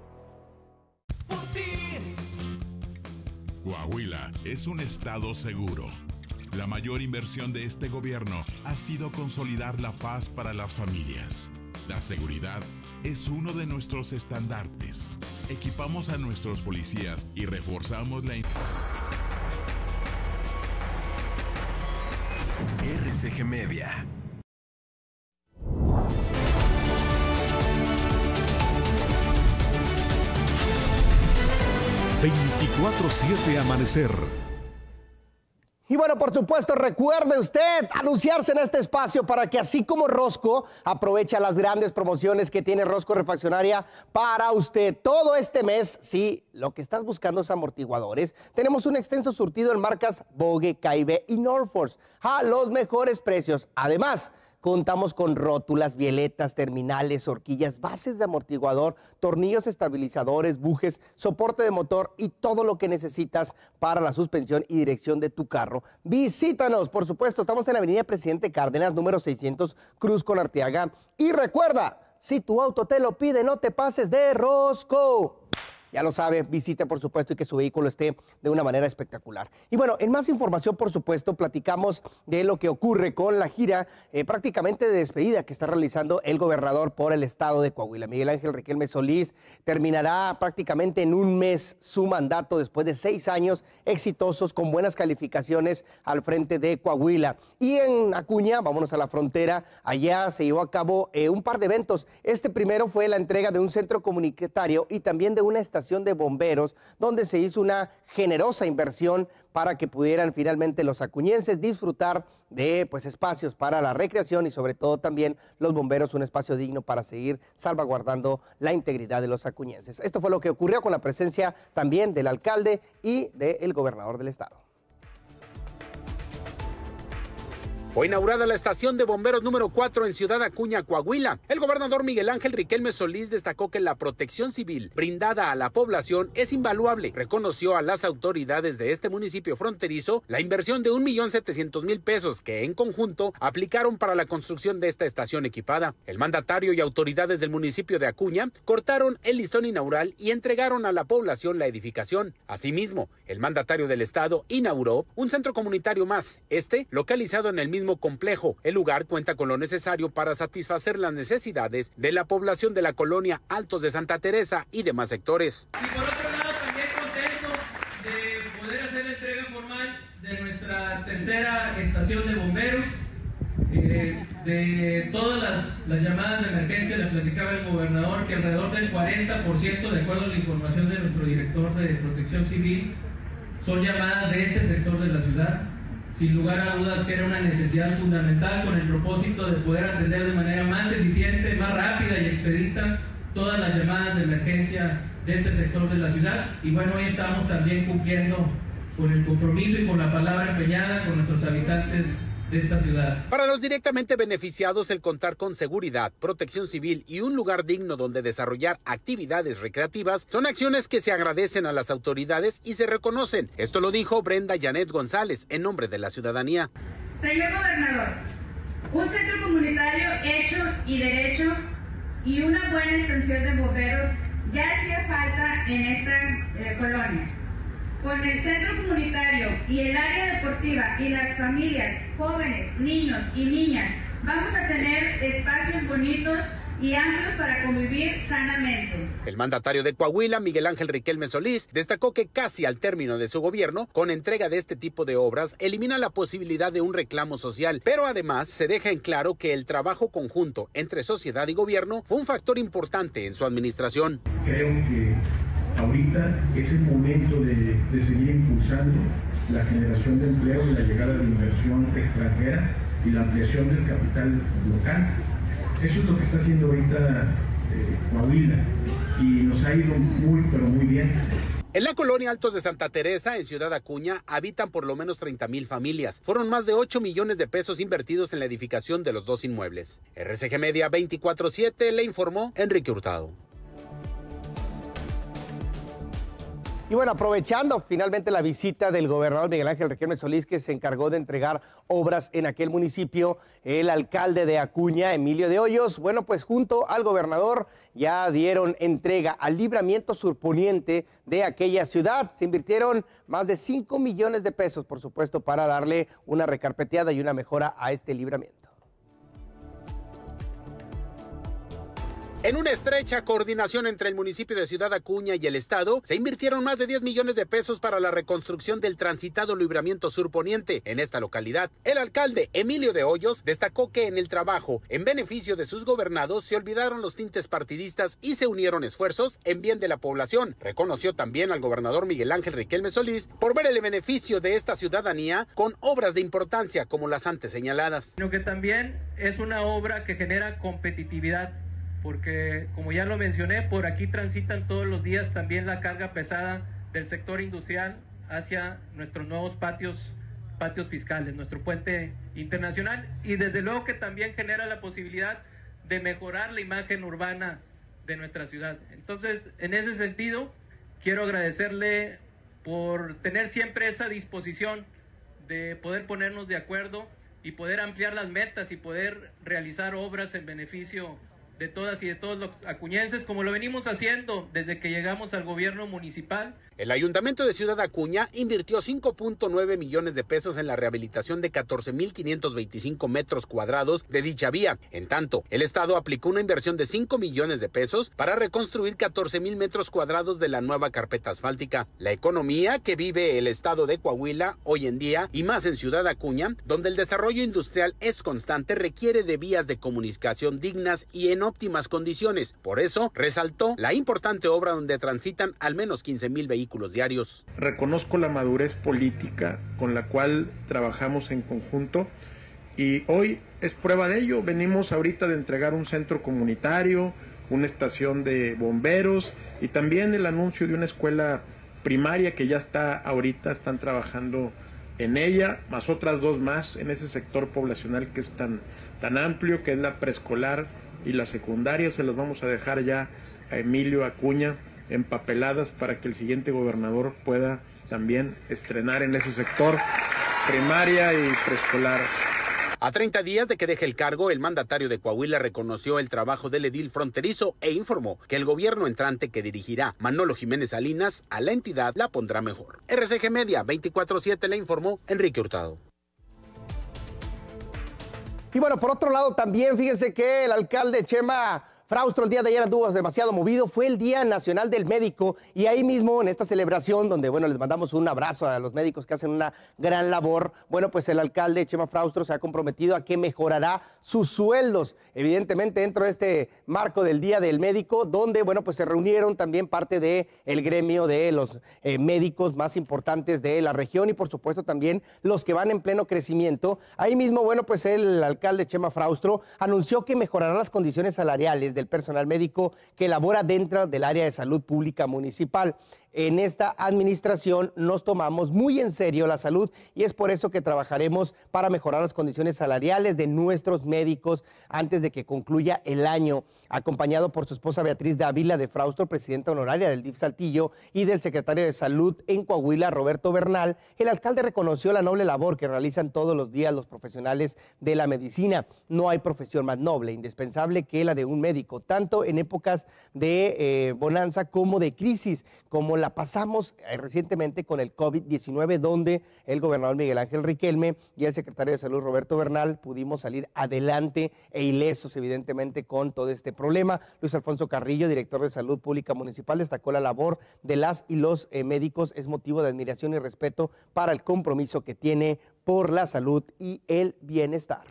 Coahuila es un estado seguro. La mayor inversión de este gobierno ha sido consolidar la paz para las familias. La seguridad es uno de nuestros estandartes. Equipamos a nuestros policías y reforzamos la... R C G Media. veinticuatro siete Amanecer. Y bueno, por supuesto, recuerde usted anunciarse en este espacio para que así como Rosco aprovecha las grandes promociones que tiene Rosco Refaccionaria para usted todo este mes. Sí, lo que estás buscando es amortiguadores. Tenemos un extenso surtido en marcas Bogue, K y B y Norforce a los mejores precios. Además, contamos con rótulas, bieletas, terminales, horquillas, bases de amortiguador, tornillos estabilizadores, bujes, soporte de motor y todo lo que necesitas para la suspensión y dirección de tu carro. Visítanos, por supuesto, estamos en la avenida Presidente Cárdenas, número seiscientos, Cruz con Arteaga. Y recuerda, si tu auto te lo pide, no te pases de Rosco. Ya lo sabe, visite por supuesto y que su vehículo esté de una manera espectacular. Y bueno, en más información por supuesto platicamos de lo que ocurre con la gira eh, prácticamente de despedida que está realizando el gobernador por el estado de Coahuila. Miguel Ángel Riquelme Solís terminará prácticamente en un mes su mandato después de seis años exitosos con buenas calificaciones al frente de Coahuila. Y en Acuña, vámonos a la frontera, allá se llevó a cabo eh, un par de eventos. Este primero fue la entrega de un centro comunitario y también de una estación de bomberos, donde se hizo una generosa inversión para que pudieran finalmente los acuñenses disfrutar de pues, espacios para la recreación y sobre todo también los bomberos un espacio digno para seguir salvaguardando la integridad de los acuñenses. Esto fue lo que ocurrió con la presencia también del alcalde y del gobernador del estado. Fue inaugurada la estación de bomberos número cuatro en Ciudad Acuña, Coahuila. El gobernador Miguel Ángel Riquelme Solís destacó que la protección civil brindada a la población es invaluable. Reconoció a las autoridades de este municipio fronterizo la inversión de un millón setecientos mil pesos que en conjunto aplicaron para la construcción de esta estación equipada. El mandatario y autoridades del municipio de Acuña cortaron el listón inaugural y entregaron a la población la edificación. Asimismo, el mandatario del estado inauguró un centro comunitario más, este localizado en el mismo complejo. El lugar cuenta con lo necesario para satisfacer las necesidades de la población de la colonia Altos de Santa Teresa y demás sectores. Y por otro lado, también contento de poder hacer la entrega formal de nuestra tercera estación de bomberos. Eh, de todas las, las llamadas de emergencia, le platicaba el gobernador que alrededor del cuarenta por ciento, de acuerdo a la información de nuestro director de Protección Civil, son llamadas de este sector de la ciudad. Sin lugar a dudas que era una necesidad fundamental con el propósito de poder atender de manera más eficiente, más rápida y expedita todas las llamadas de emergencia de este sector de la ciudad. Y bueno, hoy estamos también cumpliendo con el compromiso y con la palabra empeñada con nuestros habitantes de esta ciudad. Para los directamente beneficiados, el contar con seguridad, protección civil y un lugar digno donde desarrollar actividades recreativas son acciones que se agradecen a las autoridades y se reconocen. Esto lo dijo Brenda Janet González en nombre de la ciudadanía. Señor gobernador, un centro comunitario hecho y derecho y una buena extensión de bomberos ya hacía falta en esta eh, colonia. Con el centro comunitario y el área deportiva y las familias, jóvenes, niños y niñas, vamos a tener espacios bonitos y amplios para convivir sanamente. El mandatario de Coahuila, Miguel Ángel Riquelme Solís, destacó que casi al término de su gobierno, con entrega de este tipo de obras, elimina la posibilidad de un reclamo social, pero además se deja en claro que el trabajo conjunto entre sociedad y gobierno fue un factor importante en su administración. Creo que ahorita es el momento de, de seguir impulsando la generación de empleo y la llegada de inversión extranjera y la ampliación del capital local. Eso es lo que está haciendo ahorita eh, Coahuila y nos ha ido muy, pero muy bien. En la colonia Altos de Santa Teresa, en Ciudad Acuña, habitan por lo menos treinta mil familias. Fueron más de ocho millones de pesos invertidos en la edificación de los dos inmuebles. R C G Media veinticuatro siete le informó Enrique Hurtado. Y bueno, aprovechando finalmente la visita del gobernador Miguel Ángel Riquelme Solís, que se encargó de entregar obras en aquel municipio, el alcalde de Acuña, Emilio de Hoyos, bueno, pues junto al gobernador ya dieron entrega al libramiento surponiente de aquella ciudad. Se invirtieron más de cinco millones de pesos, por supuesto, para darle una recarpeteada y una mejora a este libramiento. En una estrecha coordinación entre el municipio de Ciudad Acuña y el estado, se invirtieron más de diez millones de pesos para la reconstrucción del transitado libramiento surponiente en esta localidad. El alcalde Emilio de Hoyos destacó que en el trabajo en beneficio de sus gobernados se olvidaron los tintes partidistas y se unieron esfuerzos en bien de la población. Reconoció también al gobernador Miguel Ángel Riquelme Solís por ver el beneficio de esta ciudadanía con obras de importancia como las antes señaladas. Sino que también es una obra que genera competitividad, porque como ya lo mencioné, por aquí transitan todos los días también la carga pesada del sector industrial hacia nuestros nuevos patios, patios fiscales, nuestro puente internacional, y desde luego que también genera la posibilidad de mejorar la imagen urbana de nuestra ciudad. Entonces, en ese sentido, quiero agradecerle por tener siempre esa disposición de poder ponernos de acuerdo y poder ampliar las metas y poder realizar obras en beneficio de todas y de todos los acuñenses, como lo venimos haciendo desde que llegamos al gobierno municipal. El Ayuntamiento de Ciudad Acuña invirtió cinco punto nueve millones de pesos en la rehabilitación de catorce mil quinientos veinticinco metros cuadrados de dicha vía. En tanto, el Estado aplicó una inversión de cinco millones de pesos para reconstruir catorce mil metros cuadrados de la nueva carpeta asfáltica. La economía que vive el Estado de Coahuila hoy en día, y más en Ciudad Acuña, donde el desarrollo industrial es constante, requiere de vías de comunicación dignas y en óptimas condiciones. Por eso, resaltó la importante obra donde transitan al menos quince mil vehículos diarios. Reconozco la madurez política con la cual trabajamos en conjunto y hoy es prueba de ello. Venimos ahorita de entregar un centro comunitario, una estación de bomberos y también el anuncio de una escuela primaria que ya está ahorita, están trabajando en ella, más otras dos más en ese sector poblacional que es tan, tan amplio, que es la preescolar y la secundaria. Se las vamos a dejar ya a Emilio Acuña empapeladas para que el siguiente gobernador pueda también estrenar en ese sector primaria y preescolar. A treinta días de que deje el cargo, el mandatario de Coahuila reconoció el trabajo del edil fronterizo e informó que el gobierno entrante que dirigirá Manolo Jiménez Salinas a la entidad la pondrá mejor. R C G Media veinticuatro siete le informó Enrique Hurtado. Y bueno, por otro lado también, fíjense que el alcalde Chema Fraustro el día de ayer anduvo demasiado movido. Fue el Día Nacional del Médico y ahí mismo en esta celebración donde, bueno, les mandamos un abrazo a los médicos que hacen una gran labor. Bueno, pues el alcalde Chema Fraustro se ha comprometido a que mejorará sus sueldos, evidentemente dentro de este marco del Día del Médico, donde, bueno, pues se reunieron también parte del gremio de los eh, médicos más importantes de la región y por supuesto también los que van en pleno crecimiento. Ahí mismo, bueno, pues el alcalde Chema Fraustro anunció que mejorará las condiciones salariales de el personal médico que labora dentro del área de salud pública municipal. En esta administración nos tomamos muy en serio la salud y es por eso que trabajaremos para mejorar las condiciones salariales de nuestros médicos antes de que concluya el año. Acompañado por su esposa Beatriz Dávila de Fraustro, presidenta honoraria del D I F Saltillo, y del secretario de Salud en Coahuila, Roberto Bernal, el alcalde reconoció la noble labor que realizan todos los días los profesionales de la medicina. No hay profesión más noble, indispensable que la de un médico, tanto en épocas de eh, bonanza como de crisis, como la pasamos eh, recientemente con el COVID diecinueve, donde el gobernador Miguel Ángel Riquelme y el secretario de Salud Roberto Bernal pudimos salir adelante e ilesos, evidentemente, con todo este problema. Luis Alfonso Carrillo, director de Salud Pública Municipal, destacó la labor de las y los eh, médicos. Es motivo de admiración y respeto para el compromiso que tiene por la salud y el bienestar.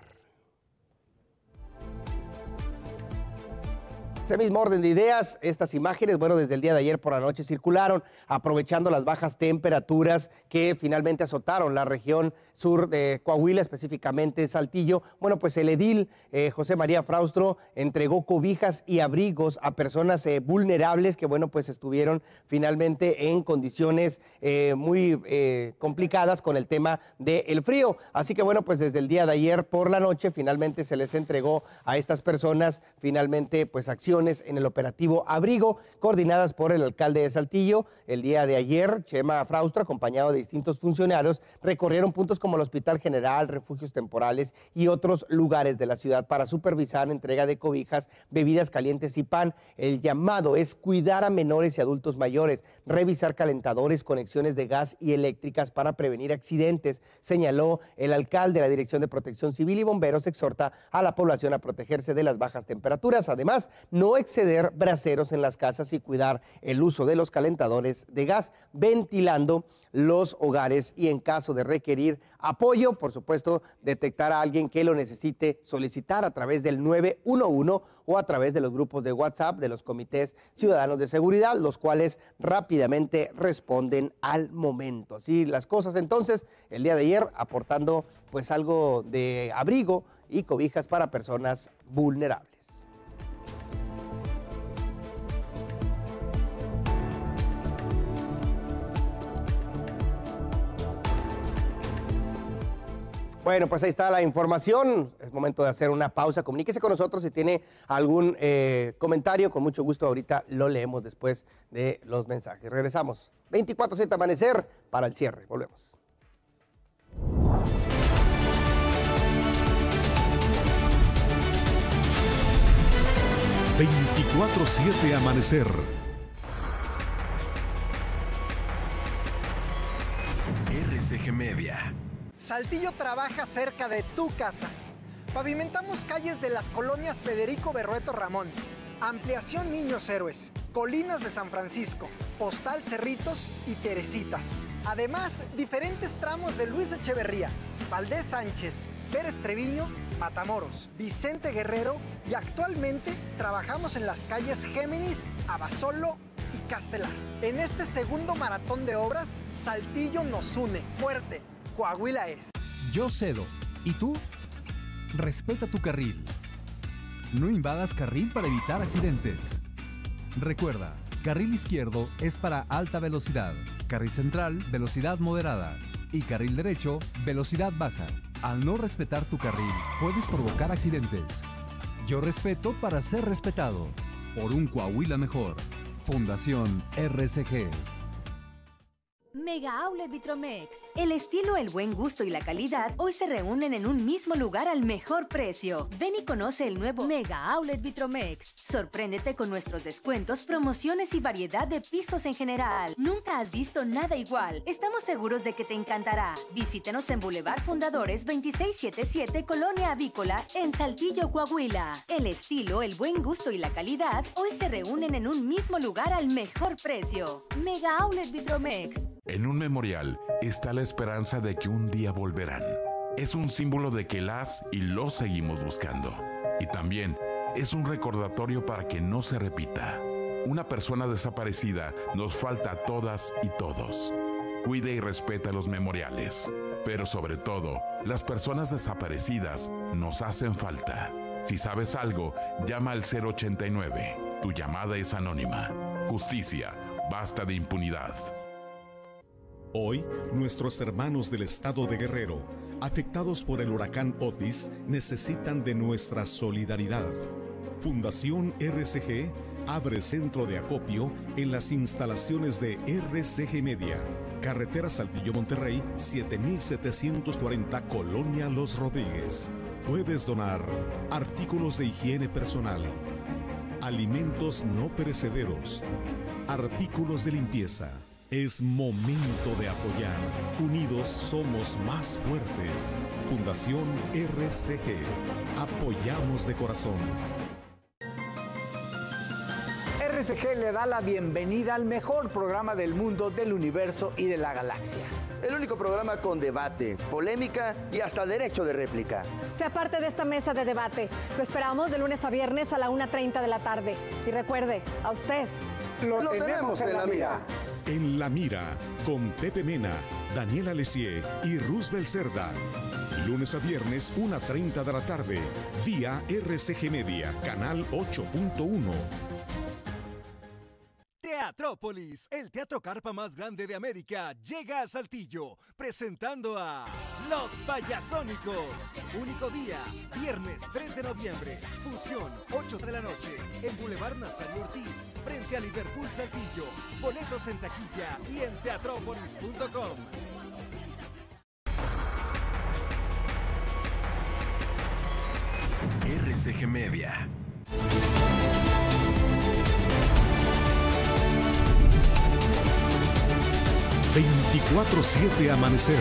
Ese mismo orden de ideas, estas imágenes, bueno, desde el día de ayer por la noche circularon, aprovechando las bajas temperaturas que finalmente azotaron la región sur de Coahuila, específicamente Saltillo. Bueno, pues el edil eh, José María Fraustro entregó cobijas y abrigos a personas eh, vulnerables que, bueno, pues estuvieron finalmente en condiciones eh, muy eh, complicadas con el tema del frío. Así que, bueno, pues desde el día de ayer por la noche finalmente se les entregó a estas personas finalmente pues acciones acciones en el operativo Abrigo, coordinadas por el alcalde de Saltillo. El día de ayer, Chema Fraustro, acompañado de distintos funcionarios, recorrieron puntos como el Hospital General, refugios temporales y otros lugares de la ciudad para supervisar entrega de cobijas, bebidas calientes y pan. El llamado es cuidar a menores y adultos mayores, revisar calentadores, conexiones de gas y eléctricas para prevenir accidentes, señaló el alcalde. La Dirección de Protección Civil y Bomberos exhorta a la población a protegerse de las bajas temperaturas. Además, no exceder braseros en las casas y cuidar el uso de los calentadores de gas, ventilando los hogares y en caso de requerir apoyo, por supuesto, detectar a alguien que lo necesite, solicitar a través del nueve uno uno o a través de los grupos de WhatsApp de los comités ciudadanos de seguridad, los cuales rápidamente responden al momento. Así las cosas entonces, el día de ayer aportando pues algo de abrigo y cobijas para personas vulnerables. Bueno, pues ahí está la información. Es momento de hacer una pausa. Comuníquese con nosotros si tiene algún eh, comentario. Con mucho gusto ahorita lo leemos después de los mensajes. Regresamos. veinticuatro siete Amanecer para el cierre. Volvemos. veinticuatro siete Amanecer. R C G Media. Saltillo trabaja cerca de tu casa. Pavimentamos calles de las colonias Federico Berrueto Ramón, Ampliación Niños Héroes, Colinas de San Francisco, Postal Cerritos y Teresitas. Además, diferentes tramos de Luis Echeverría, Valdés Sánchez, Pérez Treviño, Matamoros, Vicente Guerrero y actualmente trabajamos en las calles Géminis, Abasolo y Castelar. En este segundo maratón de obras, Saltillo nos une fuerte. Coahuila es. Yo cedo. ¿Y tú? Respeta tu carril. No invadas carril para evitar accidentes. Recuerda, carril izquierdo es para alta velocidad, carril central, velocidad moderada y carril derecho, velocidad baja. Al no respetar tu carril, puedes provocar accidentes. Yo respeto para ser respetado. Por un Coahuila mejor. Fundación R C G. Mega Outlet Vitromex. El estilo, el buen gusto y la calidad hoy se reúnen en un mismo lugar al mejor precio. Ven y conoce el nuevo Mega Outlet Vitromex. Sorpréndete con nuestros descuentos, promociones y variedad de pisos en general. Nunca has visto nada igual. Estamos seguros de que te encantará. Visítanos en Boulevard Fundadores veintiséis setenta y siete, Colonia Avícola, en Saltillo, Coahuila. El estilo, el buen gusto y la calidad hoy se reúnen en un mismo lugar al mejor precio. Mega Outlet Vitromex. En un memorial está la esperanza de que un día volverán. Es un símbolo de que las y los seguimos buscando. Y también es un recordatorio para que no se repita. Una persona desaparecida nos falta a todas y todos. Cuida y respeta los memoriales. Pero sobre todo, las personas desaparecidas nos hacen falta. Si sabes algo, llama al cero ochenta y nueve. Tu llamada es anónima. Justicia, basta de impunidad. Hoy, nuestros hermanos del estado de Guerrero, afectados por el huracán Otis, necesitan de nuestra solidaridad. Fundación R C G abre centro de acopio en las instalaciones de R C G Media, carretera Saltillo-Monterrey, siete mil setecientos cuarenta, Colonia Los Rodríguez. Puedes donar artículos de higiene personal, alimentos no perecederos, artículos de limpieza. Es momento de apoyar. Unidos somos más fuertes. Fundación R C G. Apoyamos de corazón. R C G le da la bienvenida al mejor programa del mundo, del universo y de la galaxia. El único programa con debate, polémica y hasta derecho de réplica. Sea parte de esta mesa de debate. Lo esperamos de lunes a viernes a la una treinta de la tarde. Y recuerde, a usted lo, lo tenemos, tenemos en la mira. mira. En la mira, con Pepe Mena, Daniela Lesier y Roosevelt Cerda. Lunes a viernes, una treinta de la tarde, vía R C G Media, canal ocho punto uno. Teatrópolis, el teatro carpa más grande de América, llega a Saltillo, presentando a Los Payasónicos. Único día, viernes tres de noviembre, función ocho de la noche, en Boulevard Nazario Ortiz, frente a Liverpool Saltillo. Boletos en taquilla y en teatrópolis punto com. R C G Media. veinticuatro siete Amanecer.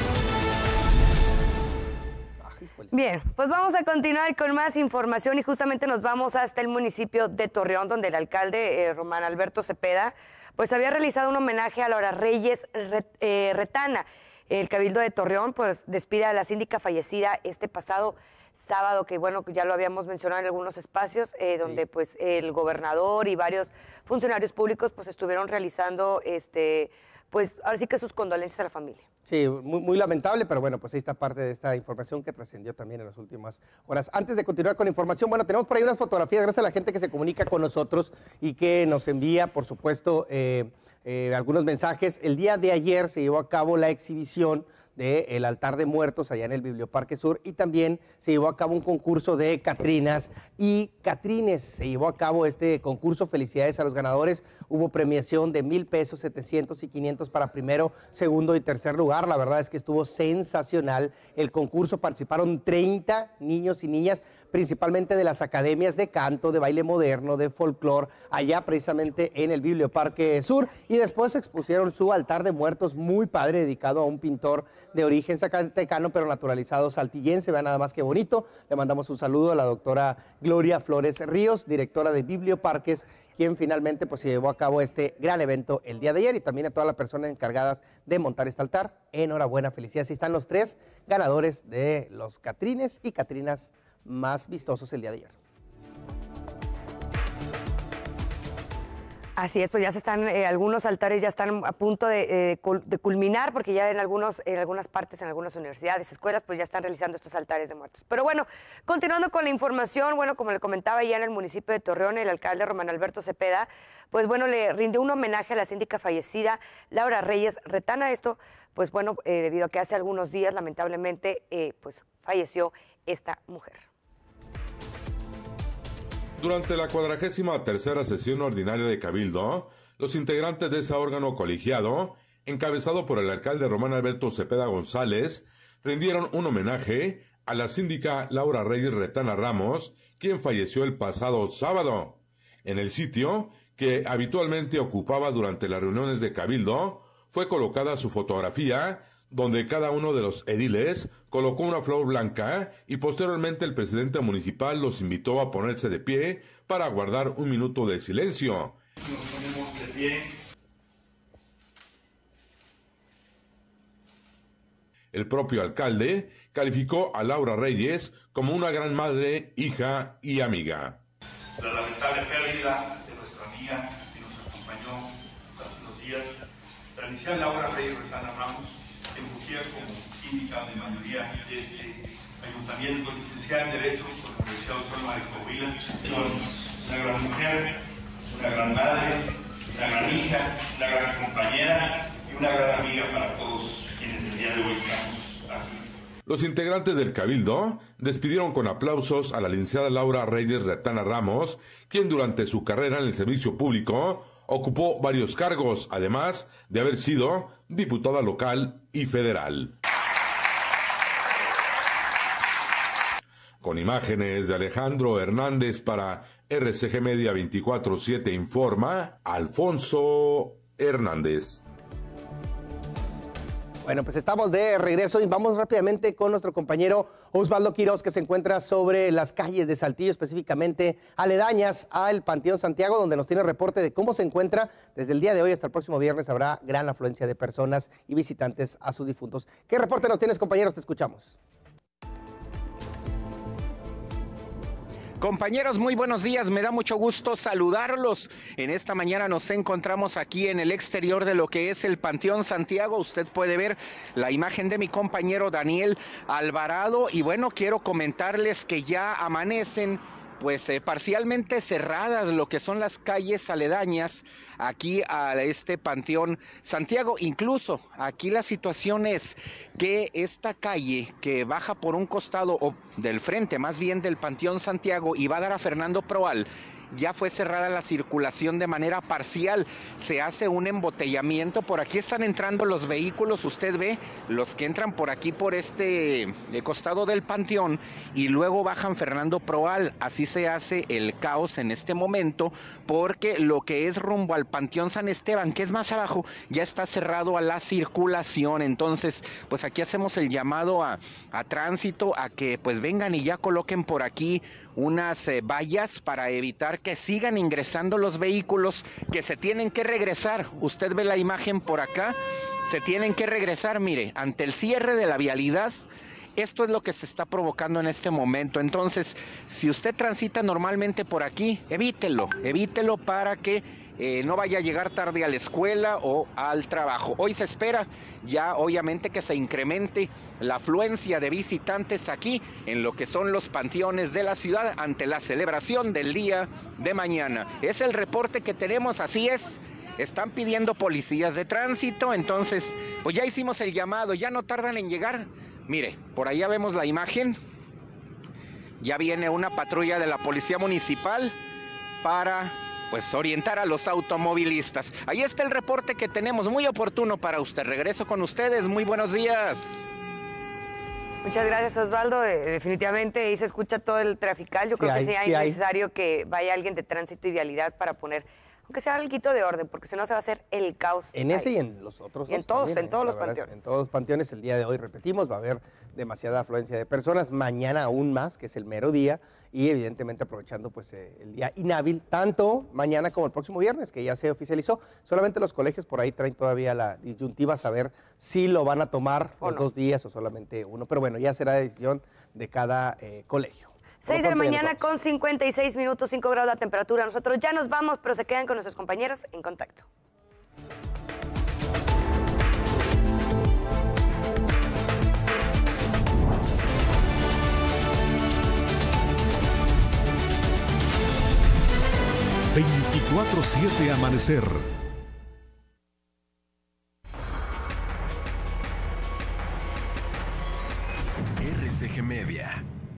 Bien, pues vamos a continuar con más información y justamente nos vamos hasta el municipio de Torreón, donde el alcalde eh, Román Alberto Cepeda pues había realizado un homenaje a Laura Reyes eh, Retana. El Cabildo de Torreón pues despide a la síndica fallecida este pasado sábado, que bueno, ya lo habíamos mencionado en algunos espacios, eh, donde sí. pues el gobernador y varios funcionarios públicos pues estuvieron realizando este pues ahora sí que sus condolencias a la familia. Sí, muy, muy lamentable, pero bueno, pues ahí está parte de esta información que trascendió también en las últimas horas. Antes de continuar con la información, bueno, tenemos por ahí unas fotografías, gracias a la gente que se comunica con nosotros y que nos envía, por supuesto, eh, eh, algunos mensajes. El día de ayer se llevó a cabo la exhibición del altar de muertos allá en el Biblioparque Sur y también se llevó a cabo un concurso de catrinas y catrines. Se llevó a cabo este concurso, felicidades a los ganadores. Hubo premiación de mil pesos, setecientos y quinientos para primero, segundo y tercer lugar. La verdad es que estuvo sensacional el concurso. Participaron treinta niños y niñas, principalmente de las academias de canto, de baile moderno, de folclore, allá precisamente en el Biblioparque Sur. Y después expusieron su altar de muertos muy padre, dedicado a un pintor de origen zacatecano, pero naturalizado saltillense. Vean nada más que bonito. Le mandamos un saludo a la doctora Gloria Flores Ríos, directora de Biblioparques, quien finalmente pues, se llevó a cabo este gran evento el día de ayer, y también a todas las personas encargadas de montar este altar. Enhorabuena, felicidades. Ahí están los tres ganadores de los catrines y catrinas más vistosos el día de ayer. Así es, pues ya se están, eh, algunos altares ya están a punto de, eh, de culminar, porque ya en, algunos, en algunas partes, en algunas universidades, escuelas, pues ya están realizando estos altares de muertos. Pero bueno, continuando con la información, bueno, como le comentaba ya en el municipio de Torreón, el alcalde Román Alberto Cepeda, pues bueno, le rindió un homenaje a la síndica fallecida, Laura Reyes Retana. Esto, pues bueno, eh, debido a que hace algunos días, lamentablemente, eh, pues falleció esta mujer. Durante la cuadragésima tercera sesión ordinaria de Cabildo, los integrantes de ese órgano colegiado, encabezado por el alcalde Román Alberto Cepeda González, rindieron un homenaje a la síndica Laura Reyes Retana Ramos, quien falleció el pasado sábado. En el sitio, que habitualmente ocupaba durante las reuniones de Cabildo, fue colocada su fotografía, donde cada uno de los ediles colocó una flor blanca y posteriormente el presidente municipal los invitó a ponerse de pie para guardar un minuto de silencio. Nos ponemos de pie. El propio alcalde calificó a Laura Reyes como una gran madre, hija y amiga. La lamentable pérdida de nuestra amiga que nos acompañó hace unos días, la inicial Laura Reyes Retana Ramos, que fungía como síndica de mayoría de este ayuntamiento, licenciada en Derecho por la Universidad Autónoma de Coahuila. Una gran mujer, una gran madre, una gran hija, una gran compañera y una gran amiga para todos quienes el día de hoy estamos aquí. Los integrantes del Cabildo despidieron con aplausos a la licenciada Laura Reyes Retana Ramos, quien durante su carrera en el servicio público ocupó varios cargos, además de haber sido diputada local y federal. Con imágenes de Alejandro Hernández para R C G Media veinticuatro siete informa Alfonso Hernández. Bueno, pues estamos de regreso y vamos rápidamente con nuestro compañero Osvaldo Quiroz, que se encuentra sobre las calles de Saltillo, específicamente aledañas al Panteón Santiago, donde nos tiene reporte de cómo se encuentra. Desde el día de hoy hasta el próximo viernes habrá gran afluencia de personas y visitantes a sus difuntos. ¿Qué reporte nos tienes, compañeros? Te escuchamos. Compañeros, muy buenos días, me da mucho gusto saludarlos. En esta mañana nos encontramos aquí en el exterior de lo que es el Panteón Santiago. Usted puede ver la imagen de mi compañero Daniel Alvarado y bueno, quiero comentarles que ya amanecen pues eh, parcialmente cerradas lo que son las calles aledañas aquí a este Panteón Santiago. Incluso aquí la situación es que esta calle que baja por un costado o del frente más bien del Panteón Santiago y va a dar a Fernando Proal, ya fue cerrada la circulación de manera parcial, se hace un embotellamiento, por aquí están entrando los vehículos, usted ve los que entran por aquí por este eh, costado del Panteón y luego bajan Fernando Proal, así se hace el caos en este momento, porque lo que es rumbo al Panteón San Esteban, que es más abajo, ya está cerrado a la circulación. Entonces, pues aquí hacemos el llamado a, a tránsito, a que pues vengan y ya coloquen por aquí unas eh, vallas para evitar que sigan ingresando los vehículos que se tienen que regresar. Usted ve la imagen por acá, se tienen que regresar, mire, ante el cierre de la vialidad. Esto es lo que se está provocando en este momento. Entonces, si usted transita normalmente por aquí, evítelo, evítelo para que eh, no vaya a llegar tarde a la escuela o al trabajo. Hoy se espera ya obviamente que se incremente la afluencia de visitantes aquí en lo que son los panteones de la ciudad ante la celebración del día de mañana. Es el reporte que tenemos, así es. Están pidiendo policías de tránsito, entonces pues ya hicimos el llamado, ya no tardan en llegar. Mire, por allá vemos la imagen, ya viene una patrulla de la Policía Municipal para pues orientar a los automovilistas. Ahí está el reporte que tenemos, muy oportuno para usted. Regreso con ustedes, muy buenos días. Muchas gracias, Osvaldo. Eh, definitivamente ahí se escucha todo el trafical. Yo Sí creo hay, que sí hay sí hay. necesario que vaya alguien de tránsito y vialidad para poner, aunque sea algo de orden, porque si no se va a hacer el caos. En ese ahí. y en los otros Y en dos todos, también, en ¿eh? todos La los verdad es que panteones. En todos los panteones el día de hoy, repetimos, va a haber demasiada afluencia de personas. Mañana aún más, que es el mero día, y evidentemente aprovechando pues eh, el día inhábil, tanto mañana como el próximo viernes, que ya se oficializó. Solamente los colegios por ahí traen todavía la disyuntiva, saber si lo van a tomar O los no. dos días o solamente uno. Pero bueno, ya será decisión de cada eh, colegio. seis de la Por lo pronto, ya mañana nos vamos. con cincuenta y seis minutos, cinco grados la temperatura. Nosotros ya nos vamos, pero se quedan con nuestros compañeros en contacto. veinticuatro siete Amanecer. R C G Media.